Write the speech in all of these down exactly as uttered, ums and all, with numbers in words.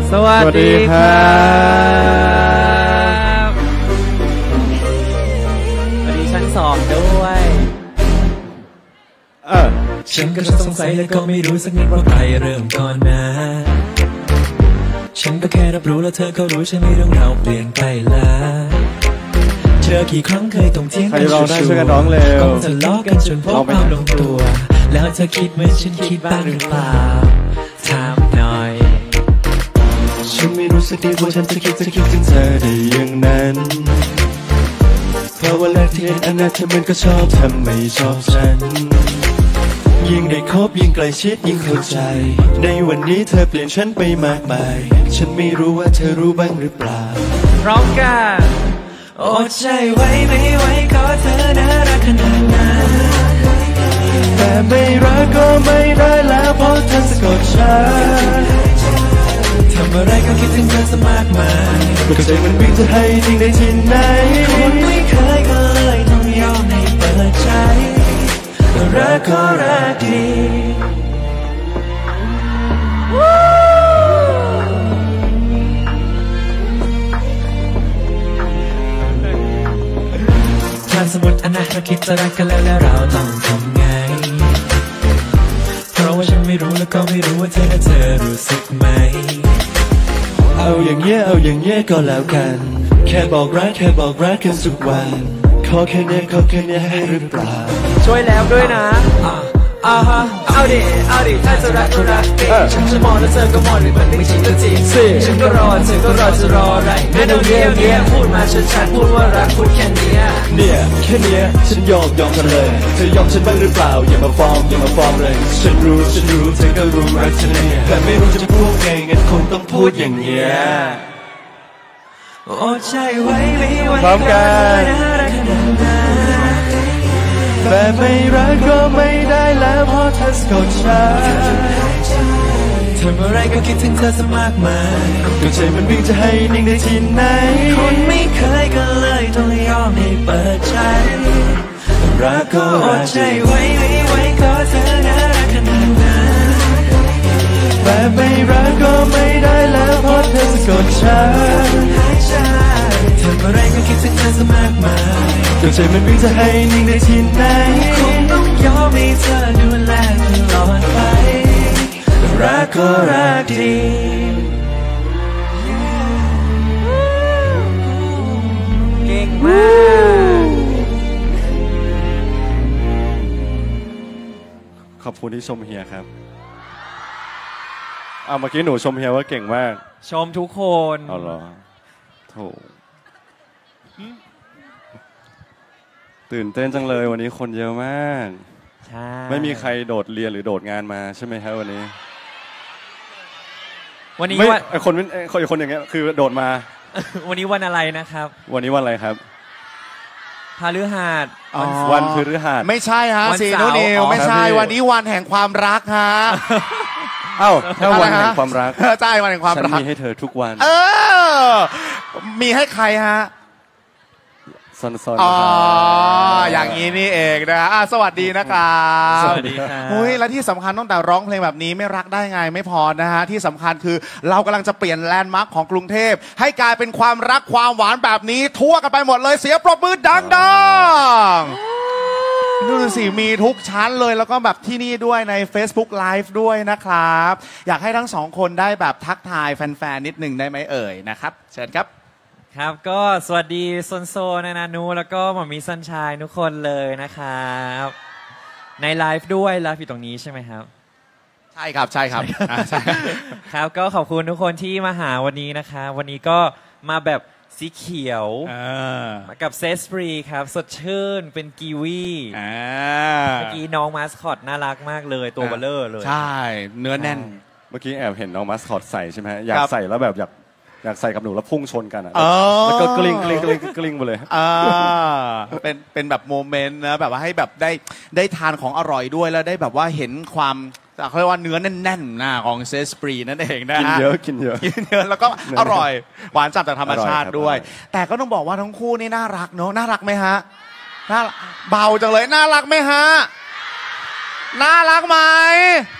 สวัสดีครับสวัสดีชั้นสองด้วยเออฉันก็สงสัยและก็ไม่รู้สักนิดว่าใครเริ่มก่อนนะฉันก็แค่รับรู้แล้วเธอก็รู้ใช่ไหมเรื่องเราเปลี่ยนไปแล้วเธอกี่ครั้งเคยต้องเถียงกันชัวร์ต้องทะเลาะกันจนพบความลงตัวแล้วเธอคิดเหมือนฉันคิดบ้างหรือเปล่าถามหน่อยฉันไม่รู้สักทีว่าฉันจะคิดจะคิดถึงเธอได้อย่างนั้นเพราะว่าแรกที่เห็นอันนั้นเธอมันก็ชอบทำไม่ชอบฉันยิ่งได้คบยิ่งใกล้ชิดยิ่งเข้าใจในวันนี้เธอเปลี่ยนฉันไปมากมายฉันไม่รู้ว่าเธอรู้บ้างหรือเปล่าพร้อมกันอดใจไว้ไม่ไหวขอเธอน่ารักขนาดนั้นแต่ไม่รักก็ไม่ได้แล้วเพราะเธอสะกดฉันทำอะไรก็คิดถึงเธอซะมากมายก็ใจมันวิ่งจะให้ทิ้งได้ที่ไหนคนไม่เคยก็เลยต้องยอมให้เปิดใจรักก็รักดีถ้าสมมติอนาคตคิดจะรักกันแล้วแล้วเราต้องทำไงเพราะว่าฉันไม่รู้แล้วก็ไม่รู้ว่าเธอและเธอรู้สึกไหมเอาอย่างเงี้ยเอาอย่างเงี้ยก็แล้วกันแค่บอกรักแค่บอกรักกันทุกวันขอแค่เนี้ยขอแค่เนี้ยให้หรือเปล่าช่วยแล้วด้วยนะอ่าฮะเอาดิเอาดิถ้าจะรักก็รักดิฉันจะมองแล้วเธอก็มองดิมันไม่จริงก็จริงสิฉันก็รอเธอก็รอจะรออะไรไม่ต้องเงี้ยเงี้ยพูดมาชัดๆพูดว่ารักพูดแค่เนี้ยเนี่ยแค่เนี้ยฉันยอมยอมกันเลยเธอยอมฉันบ้างหรือเปล่าอย่ามาฟ้องอย่ามาฟ้องเลยฉันรู้ฉันรู้เธอก็รู้รักฉันเนี่ยแต่ไม่รู้จะพูดไงงั้นคงต้องพูดอย่างเงี้ยโอ้ใจไว้ไม่ไหวพร้อมกันแต่ไม่รักก็ไม่ได้แล้วเพราะเธอสะกดฉันทำอะไรก็คิดถึงเธอซะมากมายก็ใจมันวิ่งจะให้นิ่งได้ที่ไหนคนไม่เคยก็เลยต้องยอมให้เปิดใจรักก็รักใจไว้ไม่ไหวขอเธอน่ารักขนาดนั้นแต่ไม่รักก็ไม่ได้แล้วเพราะเธอสะกดฉันทำอะไรก็คิดถึงเธอซะมากมายก็ใจมันวิ่งจะให้นิ่งได้ที่ไหนคงต้องยอมให้เธอดูแลตลอดไปรักก็รักดีเก่งมากขอบคุณที่ชมเฮียครับเอาเมื่อกี้หนูชมเฮียว่าเก่งมากชมทุกคนเอาเหรอโถตื่นเต้นจังเลยวันนี้คนเยอะมากใช่ไม่มีใครโดดเรียนหรือโดดงานมาใช่ไหมครับวันนี้วันนี้ว่าไอคนไอคนอีกคนอย่างเงี้ยคือโดดมาวันนี้วันอะไรนะครับวันนี้วันอะไรครับพฤหัสวันพฤหัสไม่ใช่ฮะซีโนนิวไม่ใช่วันนี้วันแห่งความรักฮะเอ้าถ้าวันแห่งความรักใช่วันแห่งความรักฉันมีให้เธอทุกวันเออมีให้ใครฮะซอนๆอ๋ออย่างนี้นี่เองนะสวัสดีนะครับสวัสดีครับเฮ้ยและที่สำคัญตั้งแต่ร้องเพลงแบบนี้ไม่รักได้ไงไม่พอนะฮะที่สำคัญคือเรากำลังจะเปลี่ยนแลนด์มาร์คของกรุงเทพให้กลายเป็นความรักความหวานแบบนี้ทั่วกันไปหมดเลยเสียงปรบมือดังๆนู่นสิมีทุกชั้นเลยแล้วก็แบบที่นี่ด้วยใน Facebook Live ด้วยนะครับอยากให้ทั้งสองคนได้แบบทักทายแฟนๆนิดหนึ่งได้ไหมเอ่ยนะครับเชิญครับครับก็สวัสดีซนโซนานานูแล้วก็หมอมีซันชายทุกคนเลยนะครับในไลฟ์ด้วยไลฟ์อยู่ตรงนี้ใช่ไหมครับใช่ครับใช่ครับครับก็ขอบคุณทุกคนที่มาหาวันนี้นะคะวันนี้ก็มาแบบสีเขียวมากับเซสฟรีครับสดชื่นเป็นกีวีเมื่อกี้น้องมาสคอตน่ารักมากเลยตัวเบลเลอร์เลยใช่เนื้อแน่นเมื่อกี้แอบเห็นน้องมาสคอตใส่ใช่ไหมอยากใส่แล้วแบบอยากอยากใส่กับหนูแล้วพุ่งชนกันอ่ะแล้วก็กลิ้งกลิ้งกลิ้งกลิ้งไปเลยอ่าเป็นเป็นแบบโมเมนต์นะแบบว่าให้แบบได้ได้ทานของอร่อยด้วยแล้วได้แบบว่าเห็นความเขาเรียกว่าเนื้อแน่นๆนะของเซสปรีนั่นเองนะกินเยอะกินเยอะกินเยอะแล้วก็อร่อยหวานจัดจากธรรมชาติด้วยแต่ก็ต้องบอกว่าทั้งคู่นี่น่ารักเนอะน่ารักไหมฮะน่าเบาจังเลยน่ารักไหมฮะน่ารักไหม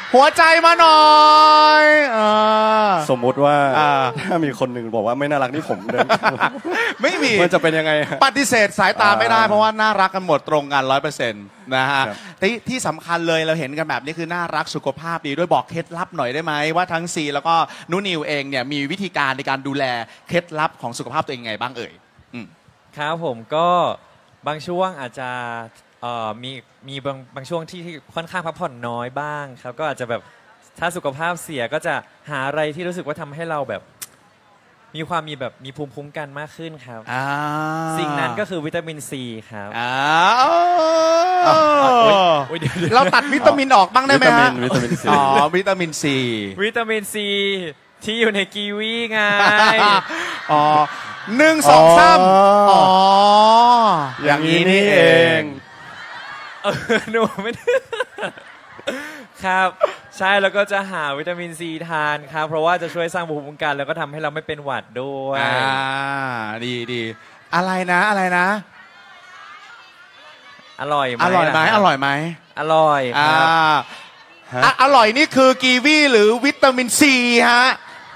หัวใจมาหน่อยสมมุติว่าถ้ามีคนหนึ่งบอกว่าไม่น่ารักนี่ผมเดินไม่มีมันจะเป็นยังไงปฏิเสธสายตาไม่ได้เพราะว่าน่ารักกันหมดตรงกันร้อยเปอร์เซ็นต์นะฮะที่ที่สำคัญเลยเราเห็นกันแบบนี้คือน่ารักสุขภาพดีด้วยบอกเคล็ดลับหน่อยได้ไหมว่าทั้งซีแล้วก็นุนิวเองเนี่ยมีวิธีการในการดูแลเคล็ดลับของสุขภาพตัวเองไงบ้างเอ่ยครับผมก็บางช่วงอาจจะมีมีบางบางช่วงที่ค่อนข้างพักผ่อนน้อยบ้างครับก็อาจจะแบบถ้าสุขภาพเสียก็จะหาอะไรที่รู้สึกว่าทำให้เราแบบมีความมีแบบมีภูมิคุ้มกันมากขึ้นครับสิ่งนั้นก็คือวิตามินซีครับเราตัดวิตามินออกบ้างได้ไหมฮะวิตามินซีอ๋อวิตามินซีวิตามินซีที่อยู่ในกีวีไงอ๋อหนึ่งสองสามอ๋ออย่างนี้นี่เองหนูไม่ครับใช่แล้วก็จะหาวิตามินซีทานครับเพราะว่าจะช่วยสร้างภูมิคุ้มกันแล้วก็ทำให้เราไม่เป็นหวัดด้วยอ่าดีดีอะไรนะอะไรนะอร่อยไหมอร่อยไหมอร่อยไหมอร่อยครับอ่าอร่อยนี่คือกีวีหรือวิตามินซีฮะ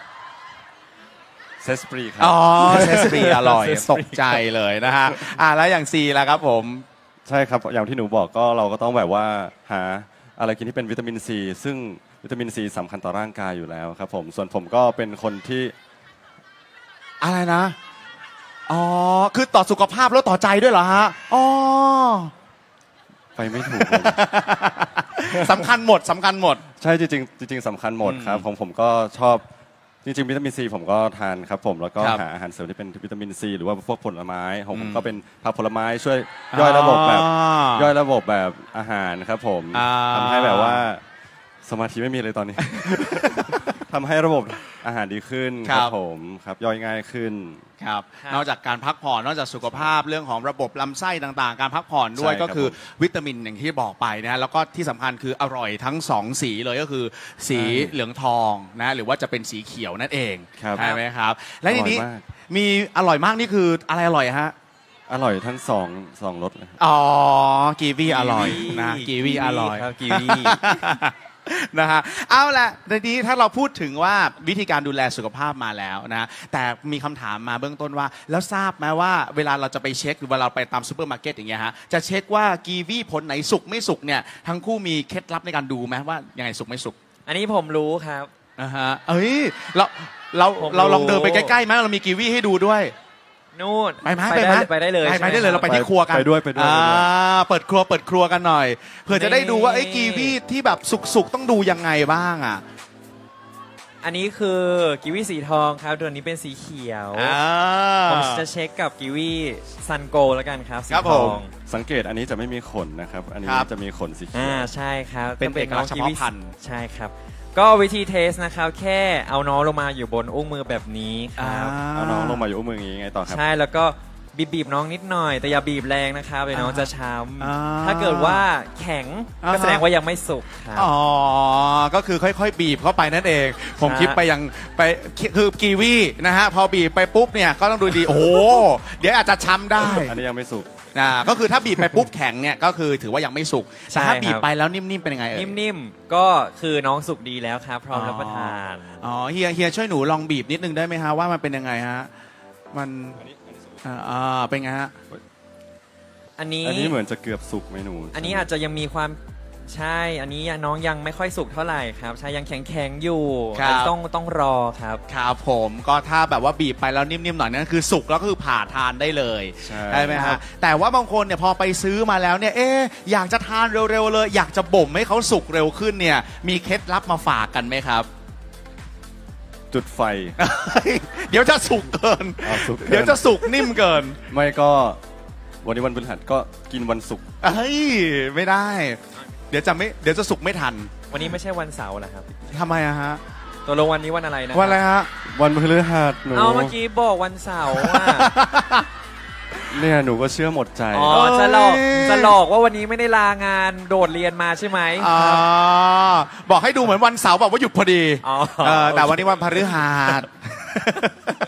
เซสปรีครับอ๋อเซสปรีอร่อยตกใจเลยนะฮะอ่าแล้วอย่างซีล่ะครับผมใช่ครับอย่างที่หนูบอกก็เราก็ต้องแบบว่าหาอะไรกินที่เป็นวิตามินซีซึ่งวิตามินซีสำคัญต่อร่างกายอยู่แล้วครับผมส่วนผมก็เป็นคนที่อะไรนะอ๋อคือต่อสุขภาพแล้วต่อใจด้วยเหรอฮะอ๋อไปไม่ถูกสำคัญหมดสำคัญหมดใช่จริงจริงๆสำคัญหมดครับของผมก็ชอบจริงๆวิตามินซีผมก็ทานครับผมแล้วก็หาอาหารเสริมที่เป็นวิตามินซีหรือว่าพวกผลไม้ของผมก็เป็นผักผลไม้ช่วยย่อยระบบแบบย่อยระบบแบบอาหารครับผมทำให้แบบว่าสมาธิไม่มีเลยตอนนี้ทำให้ระบบอาหารดีขึ้นครับผมครับย่อยง่ายขึ้นครับนอกจากการพักผ่อนนอกจากสุขภาพเรื่องของระบบลำไส้ต่างๆการพักผ่อนด้วยก็คือวิตามินอย่างที่บอกไปนะแล้วก็ที่สำคัญคืออร่อยทั้งสองสีเลยก็คือสีเหลืองทองนะหรือว่าจะเป็นสีเขียวนั่นเองใช่ไหมครับและทีนี้มีอร่อยมากนี่คืออะไรอร่อยฮะอร่อยทั้งสองสองรสเลยอ๋อกีวีอร่อยนะกีวีอร่อยครับกีวีนะฮะเอาละในนี้ถ้าเราพูดถึงว่าวิธีการดูแลสุขภาพมาแล้วนะแต่มีคำถามมาเบื้องต้นว่าแล้วทราบไหมว่าเวลาเราจะไปเช็คหรือเวลาเราไปตามซูเปอร์มาร์เก็ตอย่างเงี้ยฮะจะเช็คว่ากีวีผลไหนสุกไม่สุกเนี่ยทั้งคู่มีเคล็ดลับในการดูไหมว่ายังไงสุกไม่สุกอันนี้ผมรู้ครับอ่าฮะเอ้ยเราเราเราลองเดินไปใกล้ๆไหมเรามีกีวีให้ดูด้วยนู่นไปไหมไปไหมไปได้เลยไปได้เลยเราไปที่ครัวกันไปด้วยไปด้วยเปิดครัวเปิดครัวกันหน่อยเพื่อจะได้ดูว่าไอ้กีวีที่แบบสุกๆต้องดูยังไงบ้างอ่ะอันนี้คือกีวีสีทองครับตัวนี้เป็นสีเขียวผมจะเช็คกับกีวีซันโกแล้วกันครับสีทองสังเกตอันนี้จะไม่มีขนนะครับอันนี้จะมีขนสีเขียวอ่าใช่ครับเป็นเอกลักษณ์เฉพาะพันธุ์ใช่ครับก็วิธีเทสนะครับแค่เอาน้องลงมาอยู่บนอุ้งมือแบบนี้ครับเอาน้องลงมาอยู่อุ้งมืออย่างนี้ไงต่อครับใช่แล้วก็บีบๆน้องนิดหน่อยแต่อย่าบีบแรงนะครับเดี๋ยวน้องจะช้ำถ้าเกิดว่าแข็งก็แสดงว่ายังไม่สุกครับอ๋อก็คือค่อยๆบีบเข้าไปนั่นเองผมคิดไปยังไปคือกีวีนะฮะพอบีบไปปุ๊บเนี่ยก็ต้องดูดีโอ้โหเดี๋ยวอาจจะช้ำได้อันนี้ยังไม่สุกอ่าก็คือถ้าบีบไปปุ๊บแข็งเนี่ยก็คือถือว่ายังไม่สุกแต่ถ้าบีบไปแล้วนิ่มๆเป็นยังไงเอ่ยนิ่มๆก็คือน้องสุกดีแล้วครับพร้อมรับประทานอ๋อเฮียเฮียช่วยหนูลองบีบนิดนึงได้ไหมฮะว่ามันเป็นยังไงฮะมันอ่าเป็นไงฮะอันนี้อันนี้เหมือนจะเกือบสุกไหมหนูอันนี้อาจจะยังมีความใช่อันนี้น้องยังไม่ค่อยสุกเท่าไหร่ครับใช่ยังแข็งๆอยู่ต้องต้องรอครับครับผมก็ถ้าแบบว่าบีบไปแล้วนิ่มๆหน่อยนั่นคือสุกแล้วก็คือผ่าทานได้เลยใช่ไหมฮะแต่ว่าบางคนเนี่ยพอไปซื้อมาแล้วเนี่ยเอ๊ะอยากจะทานเร็วๆเลยอยากจะบ่มให้เขาสุกเร็วขึ้นเนี่ยมีเคล็ดลับมาฝากกันไหมครับจุดไฟเดี๋ยวจะสุกเกินเดี๋ยวจะสุกนิ่มเกินไม่ก็วันนี้วันพฤหัสก็กินวันศุกร์เฮ้ยไม่ได้เดี๋ยวจะไม่เดี๋ยวจะสุกไม่ทันวันนี้ไม่ใช่วันเสาร์เหรอครับทำไมอะฮะตัวลงวันนี้วันอะไรนะวันอะไรฮะวันพฤหัสหนูเอาเมื่อกี้บอกวันเสาร์อ่ะเนี่ยหนูก็เชื่อหมดใจอ๋อจะหลอกจะหลอกว่าวันนี้ไม่ได้ลางานโดดเรียนมาใช่ไหมอ๋อบอกให้ดูเหมือนวันเสาร์แบบว่าหยุดพอดีแต่วันนี้วันพฤหัสเ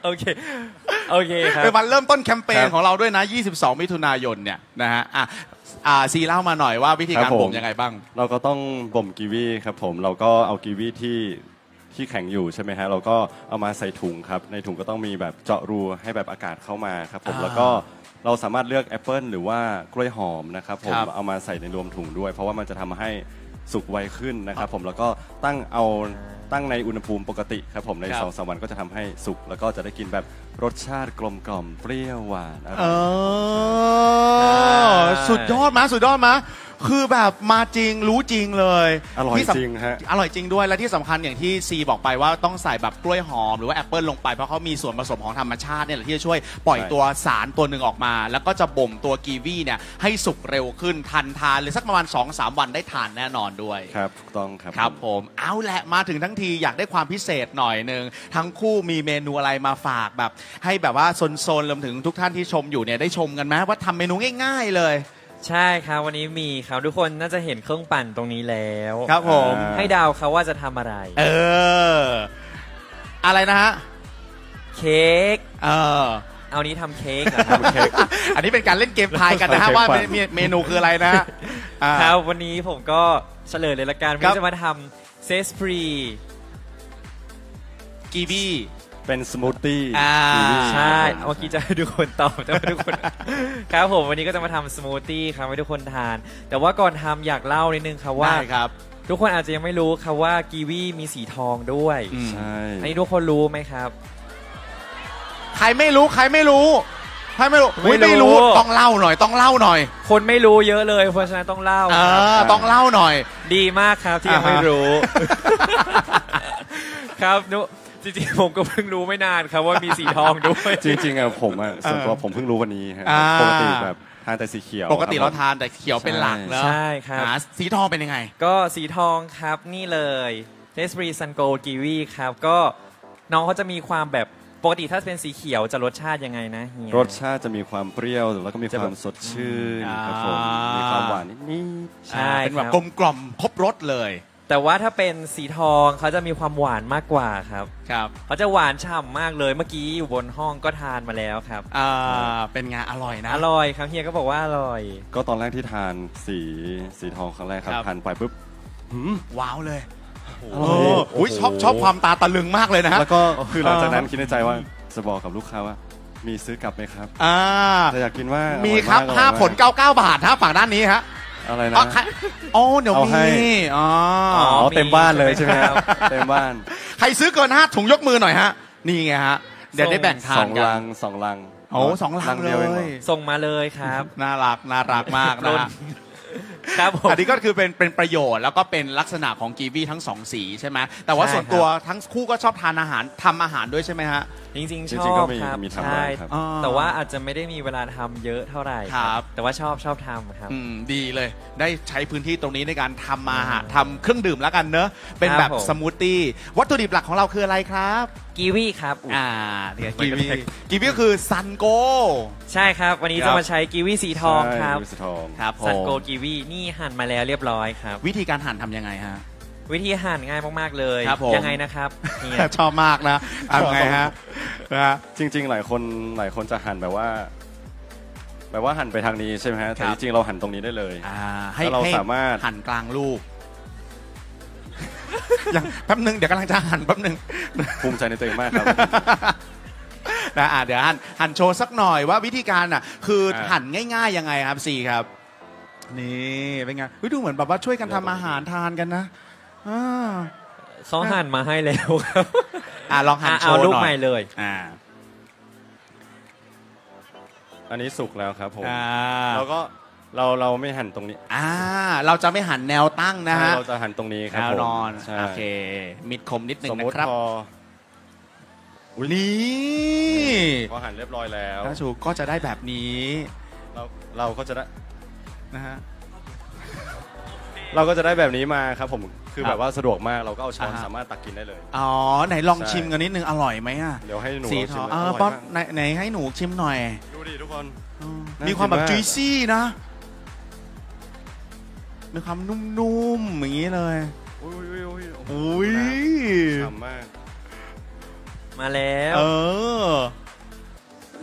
โอเคโอเคครับเป็นวันเริ่มต้นแคมเปญของเราด้วยนะยี่สิบสองมิถุนายนเนี่ยนะฮะอ่ะอ่าซีเล่ามาหน่อยว่าวิธีการบ่มยังไงบ้างเราก็ต้องบ่มกีวีครับผมเราก็เอากีวีที่ที่แข็งอยู่ใช่ไหมฮะเราก็เอามาใส่ถุงครับในถุงก็ต้องมีแบบเจาะรูให้แบบอากาศเข้ามาครับผมแล้วก็เราสามารถเลือกแอปเปิลหรือว่ากล้วยหอมนะครับผมเอามาใส่ในรวมถุงด้วยเพราะว่ามันจะทำให้สุกไวขึ้นนะครับผมแล้วก็ตั้งเอาตั้งในอุณหภูมิปกติครับผมในสองสามวันก็จะทำให้สุกแล้วก็จะได้กินแบบรสชาติกลมกล่อมเปรี้ยวหวานอร่อยสุดยอดมาสุดยอดมาคือแบบมาจริงรู้จริงเลยอร่อยจริงฮะอร่อยจริงด้วยและที่สำคัญอย่างที่ซีบอกไปว่าต้องใส่แบบกล้วยหอมหรือว่าแอปเปิลลงไปเพราะเขามีส่วนผสมของธรรมชาติเนี่ยแหละที่จะช่วยปล่อยตัวสารตัวหนึ่งออกมาแล้วก็จะบ่มตัวกีวีเนี่ยให้สุกเร็วขึ้นทันทานเลยสักประมาณ สองถึงสาม วันได้ทานแน่นอนด้วยครับถูกต้องครับครับผมเอาแหละมาถึงทั้งทีอยากได้ความพิเศษหน่อยนึงทั้งคู่มีเมนูอะไรมาฝากแบบให้แบบว่าโซนๆรวมถึงทุกท่านที่ชมอยู่เนี่ยได้ชมกันไหมว่าทำเมนูง่ายๆเลยใช่ครับวันนี้มีครับทุกคนน่าจะเห็นเครื่องปั่นตรงนี้แล้วครับผมให้ดาวเขาว่าจะทำอะไรเอออะไรนะฮะเค้กเออเอานี้ทำเค้กนะครับอันนี้เป็นการเล่นเกมทายกันนะฮะว่าเมนูคืออะไรนะครับวันนี้ผมก็เฉลยเลยละกันวันนี้จะมาทำเซสปรีกีวีเป็นสมูทตี้ใช่เมื่อกี้จะให้ทุกคนตอบจะให้ทุกคนครับผมวันนี้ก็จะมาทำสมูทตี้ครับให้ทุกคนทานแต่ว่าก่อนทำอยากเล่านิดนึงครับว่าทุกคนอาจจะยังไม่รู้ครับว่ากีวีมีสีทองด้วยใช่อันนี้ทุกคนรู้ไหมครับใครไม่รู้ใครไม่รู้ใครไม่รู้ไม่รู้ต้องเล่าหน่อยต้องเล่าหน่อยคนไม่รู้เยอะเลยเพราะฉะนั้นต้องเล่าต้องเล่าหน่อยดีมากครับที่ยังไม่รู้ครับนุจริงๆผมก็เพิ่งรู้ไม่นานครับว่ามีสีทองด้วยจริงๆอ่ะผมอ่ะส่วนตัวผมเพิ่งรู้วันนี้ครับปกติแบบทานแต่สีเขียวปกติเราทานแต่เขียวเป็นหลักเนอะใช่ครับสีทองเป็นยังไงก็สีทองครับนี่เลยเทสปรีซันโกกีวีครับก็น้องเขาจะมีความแบบปกติถ้าเป็นสีเขียวจะรสชาติยังไงนะรสชาติจะมีความเปรี้ยวแล้วก็มีความสดชื่นครับผมมีความหวานนิดๆใช่เป็นแบบกลมกล่อมครบรสเลยแต่ว่าถ้าเป็นสีทองเขาจะมีความหวานมากกว่าครับครับเขาจะหวานฉ่ำมากเลยเมื่อกี้อยู่บนห้องก็ทานมาแล้วครับอ่าเป็นไงอร่อยนะอร่อยครับเฮียก็บอกว่าอร่อยก็ตอนแรกที่ทานสีสีทองครั้งแรกครับทานไปปุ๊บว้าวเลยโอ้ยชอบชอบความตาตะลึงมากเลยนะแล้วก็คือหลังจากนั้นคิดในใจว่าจะบอกกับลูกค้าว่ามีซื้อกลับไหมครับอ่าจะอยากกินว่ามีครับห้าผลเก้าเก้าบาทฮะฝั่งด้านนี้ฮะอะไรนะอ๋อเดี๋ยวมีอ๋อเต็มบ้านเลยใช่ไหมครับเต็มบ้านใครซื้อเกินห้าถุงยกมือหน่อยฮะนี่ไงฮะเดี๋ยวได้แบ่งทานกันสองลังสองลังโอ้สองลังเลยส่งมาเลยครับน่ารักน่ารักมากนะครับอันนี้ก็คือเป็นเป็นประโยชน์แล้วก็เป็นลักษณะของกีวีทั้งสองสีใช่ไหมแต่ว่าส่วนตัวทั้งคู่ก็ชอบทานอาหารทำอาหารด้วยใช่ไหมฮะจริงๆชอบครับใช่แต่ว่าอาจจะไม่ได้มีเวลาทำเยอะเท่าไหร่ครับแต่ว่าชอบชอบทำครับดีเลยได้ใช้พื้นที่ตรงนี้ในการทำอาหารทำเครื่องดื่มแล้วกันเนอะเป็นแบบสมูทตี้วัตถุดิบหลักของเราคืออะไรครับกีวีครับอ่าเนี่ยกีวีกีวีก็คือซันโกใช่ครับวันนี้จะมาใช้กีวีสีทองครับครับซันโกกีวีนี่หั่นมาแล้วเรียบร้อยครับวิธีการหั่นทำยังไงฮะวิธีหั่นง่ายมากๆเลยยังไงนะครับชอบมากนะทำไงฮะจริงๆหลายคนหลายคนจะหั่นแบบว่าแบบว่าหั่นไปทางนี้ใช่ไหมฮะแต่จริงๆเราหั่นตรงนี้ได้เลยให้เราสามารถหั่นกลางลูกยังแป๊บนึงเดี๋ยวกำลังจะหั่นแป๊บนึงภูมิใจในตัวเองมากครับนะเดี๋ยวหั่นหั่นโชว์สักหน่อยว่าวิธีการอ่ะคือหั่นง่ายๆยังไงครับซีครับนี่เป็นไงดูเหมือนแบบว่าช่วยกันทำอาหารทานกันนะเขาหั่นมาให้แล้วครับอ่าลองหั่นโชว์หน่อยเอาลูกใหม่เลยอ่าอันนี้สุกแล้วครับผมแล้วก็เราเราไม่หั่นตรงนี้อ่าเราจะไม่หั่นแนวตั้งนะฮะเราจะหั่นตรงนี้ครับแนวนอนโอเคมิดคมนิดนึงนะครับนี่พอหั่นเรียบร้อยแล้วถ้าชูก็จะได้แบบนี้เราเราก็จะได้นะฮะเราก็จะได้แบบนี้มาครับผมคือแบบว่าสะดวกมากเราก็เอาช้อนสามารถตักกินได้เลยอ๋อไหนลองชิมกันนิดนึงอร่อยไหมอ่ะเดี๋ยวให้หนูชิมอ่าป๊อปไหนไหนให้หนูชิมหน่อยดูดิทุกคนมีความแบบจุยซี่นะมีความนุ่มๆอย่างนี้เลยอุ้ยอุ้ยอุ้ยฉ่ำมากมาแล้วเออ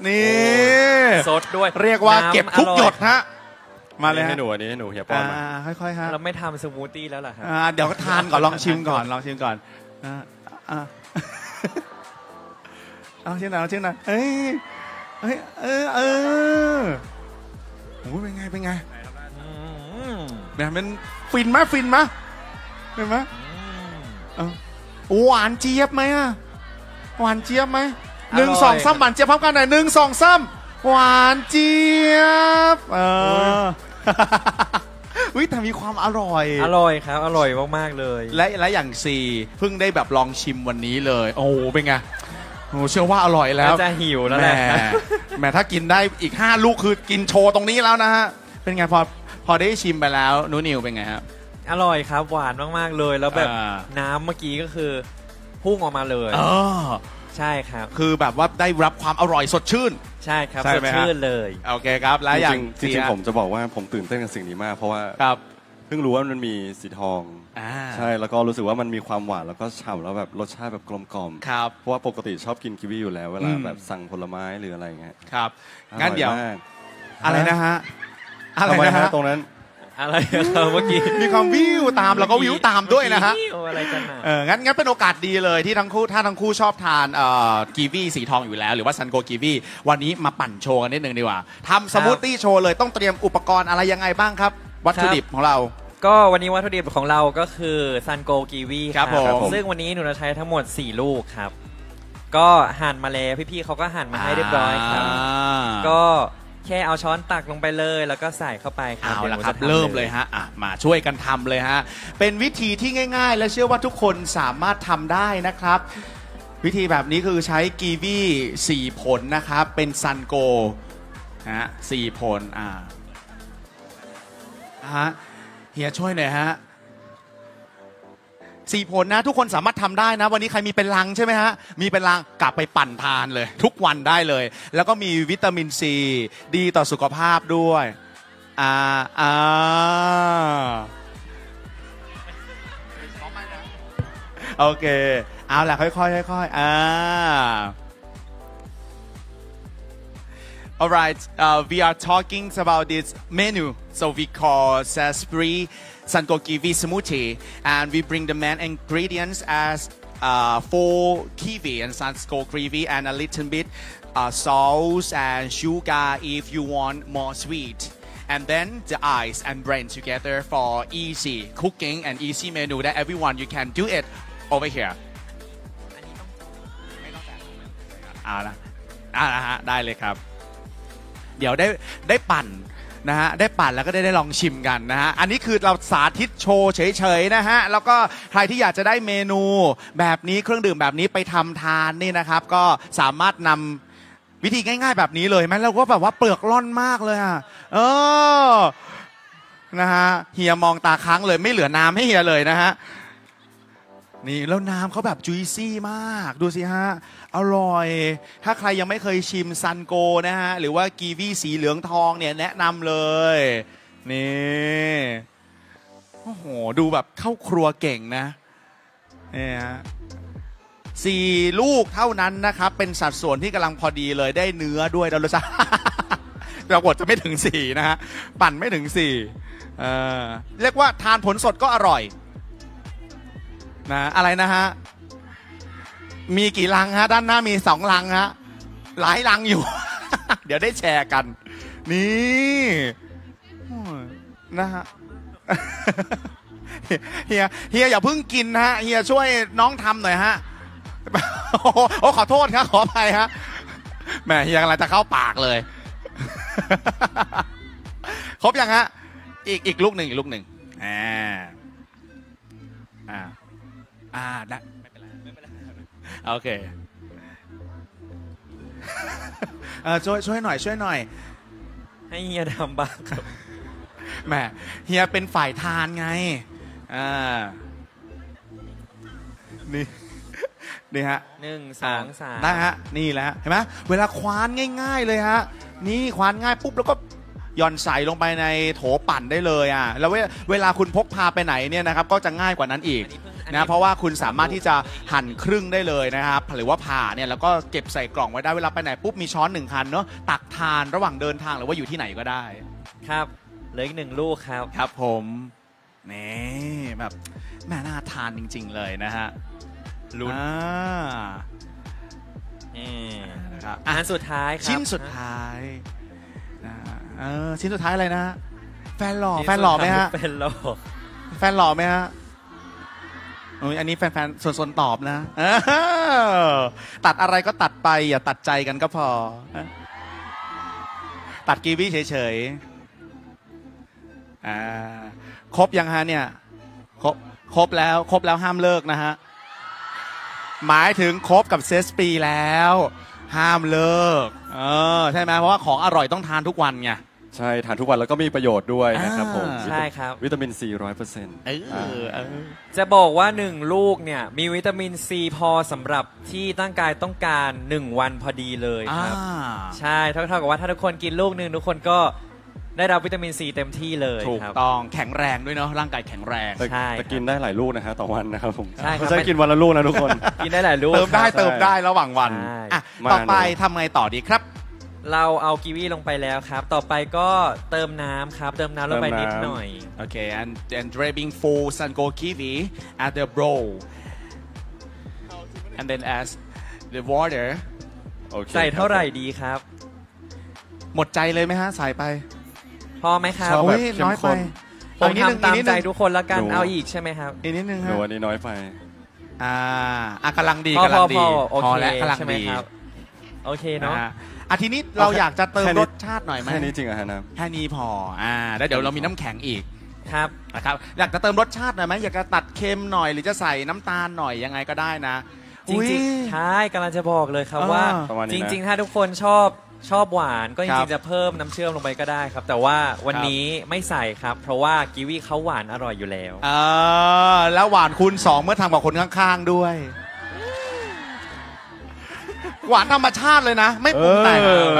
นี่สดด้วยเรียกว่าเก็บทุกหยดฮะมาเลยให้หนูอันนี้ให้หนูเฮียป้อนมาค่อยๆฮะเราไม่ทำสมูทตี้แล้วเหรอครับเดี๋ยวก็ทานก่อนลองชิมก่อนลองชิมก่อนเอาชิมหน่อยเอาชิมหน่อยเฮ้ยเฮ้ยเออเออโอ้ยเป็นไงเป็นไงเนี่ยมันฟินไหมฟินไหมเห็นไหมหวานเจี๊ยบไหมอะหวานเจี๊ยบไหมหนึ่งสองซ้ำหวานเจี๊ยบพร้อมกันหน่อยหนึ่งสองซ้ำหวานเจี๊ยบเออวิแต่มีความอร่อยอร่อยครับอร่อยมากๆเลยและและอย่างซีเพิ่งได้แบบลองชิมวันนี้เลยโอ้เป็นไงโอ้เชื่อว่าอร่อยแล้วจะหิวแล้วแหละแหมถ้ากินได้อีกห้าลูกคือกินโชว์ตรงนี้แล้วนะฮะเป็นไงพอพอได้ชิมไปแล้วนูนิวเป็นไงครับอร่อยครับหวานมากๆเลยแล้วแบบน้ำเมื่อกี้ก็คือพุ่งออกมาเลยใช่ครับคือแบบว่าได้รับความอร่อยสดชื่นใช่ครับสดชื่นเลยโอเคครับแล้วอย่างจริงๆผมจะบอกว่าผมตื่นเต้นกับสิ่งนี้มากเพราะว่าเพิ่งรู้ว่ามันมีสีทองใช่แล้วก็รู้สึกว่ามันมีความหวานแล้วก็ฉ่ำแล้วแบบรสชาติแบบกลมกล่อมครับเพราะว่าปกติชอบกินกีวีอยู่แล้วเวลาแบบสั่งผลไม้หรืออะไรเงี้ยครับงั้นเดี๋ยวอะไรนะฮะอะไรนะฮะตรงนั้นอะไรเมื่อกี้มีความวิวตามแล้วก็วิวตามด้วยนะฮะอะไรกันนะเอองั้นงั้นเป็นโอกาสดีเลยที่ทั้งคู่ถ้าทั้งคู่ชอบทานเอ่อกีวีสีทองอยู่แล้วหรือว่าซันโกกีวีวันนี้มาปั่นโชว์กันนิดนึงดีกว่าทำสมูทตี้โชว์เลยต้องเตรียมอุปกรณ์อะไรยังไงบ้างครับวัตถุดิบของเราก็วันนี้วัตถุดิบของเราก็คือซันโกกีวีครับผมซึ่งวันนี้หนูจะใช้ทั้งหมดสี่ลูกครับก็หั่นมาแล้วพี่ๆเขาก็หั่นมาให้เรียบร้อยครับก็แค่เอาช้อนตักลงไปเลยแล้วก็ใส่เข้าไปครับเอาละครับเริ่มเลยฮะอ่ะมาช่วยกันทำเลยฮะเป็นวิธีที่ง่ายๆและเชื่อว่าทุกคนสามารถทำได้นะครับวิธีแบบนี้คือใช้กีวีสี่ผลนะครับเป็นซันโกฮะสี่ผลอ่าฮะเฮียช่วยหน่อยฮะสี่ผลนะทุกคนสามารถทำได้นะวันนี้ใครมีเป็นลังใช่ไหมฮะมีเป็นลังกลับไปปั่นทานเลยทุกวันได้เลยแล้วก็มีวิตามินซีดีต่อสุขภาพด้วยอ่าอ่าโอเคเอาล่ะค่อยๆค่อยๆอ่า Alright, uh, we are talking about this menu. So we call Salisbury Sanko Kiwi Smoothie, and we bring the main ingredients as uh, four kiwi and Sanko Kiwi, and a little bit uh, salt and sugar if you want more sweet. And then the ice and blend together for easy cooking and easy menu that everyone you can do it over here. เอาละเอาละฮะได้เลยครับเดี๋ยวได้ได้ปั่นนะฮะได้ปั่นแล้วก็ได้ได้ลองชิมกันนะฮะอันนี้คือเราสาธิตโชว์เฉยๆนะฮะแล้วก็ใครที่อยากจะได้เมนูแบบนี้เครื่องดื่มแบบนี้ไปทำทานนี่นะครับก็สามารถนำวิธีง่ายๆแบบนี้เลยไหมเราก็แบบว่าเปลือกล่อนมากเลยอ่ะเออนะฮะเฮียมองตาค้างเลยไม่เหลือน้ำให้เฮียเลยนะฮะนี่แล้วน้ำเขาแบบจุยซี่มากดูสิฮะอร่อยถ้าใครยังไม่เคยชิมซันโกนะฮะหรือว่ากีวีสีเหลืองทองเนี่ยแนะนำเลยนี่โอ้โหดูแบบเข้าครัวเก่งนะนี่ฮะสี่ลูกเท่านั้นนะครับเป็นสัดส่วนที่กำลังพอดีเลยได้เนื้อด้วยเราจะเราบดจะไม่ถึงสี่นะฮะปั่นไม่ถึงสี่เออเรียกว่าทานผลสดก็อร่อยนะอะไรนะฮะมีกี่ลังฮะด้านหน้ามีสองลังฮะหลายลังอยู่ เดี๋ยวได้แชร์กันนี่นะฮะ เฮียเฮียอย่าเพิ่งกินนะฮะเฮียช่วยน้องทำหน่อยฮะ โอ้ขอโทษครับขออภัยฮะแหมเฮียกำลังจะเข้าปากเลย ครบยังฮะอีกอีกลูกหนึ่งอีกลูกหนึ่งอ่าอ่าอ่าได้ไม่เป็นไรไม่เป็นไรโอเคเออช่วยช่วยหน่อยช่วยหน่อยให้เฮียทำบ้างครับแหมเฮียเป็นฝ่ายทานไงอ่านี่นี่ฮะหนึ่งสองสามได้ฮะนี่แหละเห็นไหมเวลาคว้านง่ายๆเลยฮะนี่คว้านง่ายปุ๊บแล้วก็ย่อนใส่ลงไปในโถปั่นได้เลยอ่ะแล้วเวลาคุณพกพาไปไหนเนี่ยนะครับก็จะง่ายกว่านั้นอีกนะเพราะว่าคุณสามารถที่จะหั่นครึ่งได้เลยนะครับหรือว่าผ่าเนี่ยแล้วก็เก็บใส่กล่องไว้ได้เวลาไปไหนปุ๊บมีช้อนหนึ่งคันเนาะตักทานระหว่างเดินทางหรือว่าอยู่ที่ไหนก็ได้ครับเหลืออีกหนึ่งลูกครับครับผมนี่แบบแม่น่าทานจริงๆเลยนะฮะลุ้นนะครับอาหารสุดท้ายครับชิ้นสุดท้ายเออชิ้นสุดท้ายอะไรนะแฟนหล่อแฟนหล่อไหมฮะแฟนหล่อแฟนหล่อไหมฮะอันนี้แฟนๆส่วนๆตอบนะตัดอะไรก็ตัดไปอย่าตัดใจกันก็พอตัดกีวีเฉยๆอ่าครบยังฮะเนี่ยครบครบแล้วครบแล้วห้ามเลิกนะฮะหมายถึงครบกับเซสปีแล้วห้ามเลิกเออใช่ไหมเพราะว่าของอร่อยต้องทานทุกวันไงใช่ทานทุกวันแล้วก็มีประโยชน์ด้วยนะครับผมใช่ครับวิตามินซีร้อยเปอร์เซ็นต์จะบอกว่าหนึ่งลูกเนี่ยมีวิตามินซีพอสำหรับที่ร่างกายต้องการหนึ่งวันพอดีเลยครับใช่เท่ากับว่าถ้าทุกคนกินลูกนึงทุกคนก็ได้รับวิตามินซีเต็มที่เลยถูกต้องแข็งแรงด้วยเนาะร่างกายแข็งแรงใช่แต่กินได้หลายลูกนะฮะต่อวันนะครับผมใช่ไม่ใช่กินวันละลูกนะทุกคนกินได้หลายลูกเติมได้เติมได้ระหว่างวันต่อไปทำไงต่อดีครับเราเอากีวีลงไปแล้วครับต่อไปก็เติมน้ำครับเติมน้ำลงไปนิดหน่อยโอเค and and dripping full Sungo kiwi at the bowl and then as the water ใส่เท่าไหร่ดีครับหมดใจเลยไหมฮะใส่ไปพอไหมครับโอ้ยน้อยไปผมทำตามใจทุกคนแล้วกันเอาอีกใช่ไหมครับอีกนิดนึงครับหนูอันนี้น้อยไปอ่าอ่ะกำลังดีกำลังดีพอแล้วกำลังดีโอเคเนาะอ่ะทีนี้เราอยากจะเติมรสชาติหน่อยไหมแค่นี้จริงอะฮะนะแค่นี้พออ่าแล้วเดี๋ยวเรามีน้ำแข็งอีกครับนะครับอยากจะเติมรสชาติหน่อยไหมอยากจะตัดเค็มหน่อยหรือจะใส่น้ำตาลหน่อยยังไงก็ได้นะจริงๆใช่กำลังจะบอกเลยครับว่าจริงๆถ้าทุกคนชอบชอบหวานก็จริงๆจะเพิ่มน้ำเชื่อมลงไปก็ได้ครับแต่ว่าวันนี้ไม่ใส่ครับเพราะว่ากีวีเขาหวานอร่อยอยู่แล้วอ่าแล้วหวานคูณสองเมื่อทำกับคนข้างๆด้วยหวานธรรมชาติเลยนะไม่ปรุงแต่ง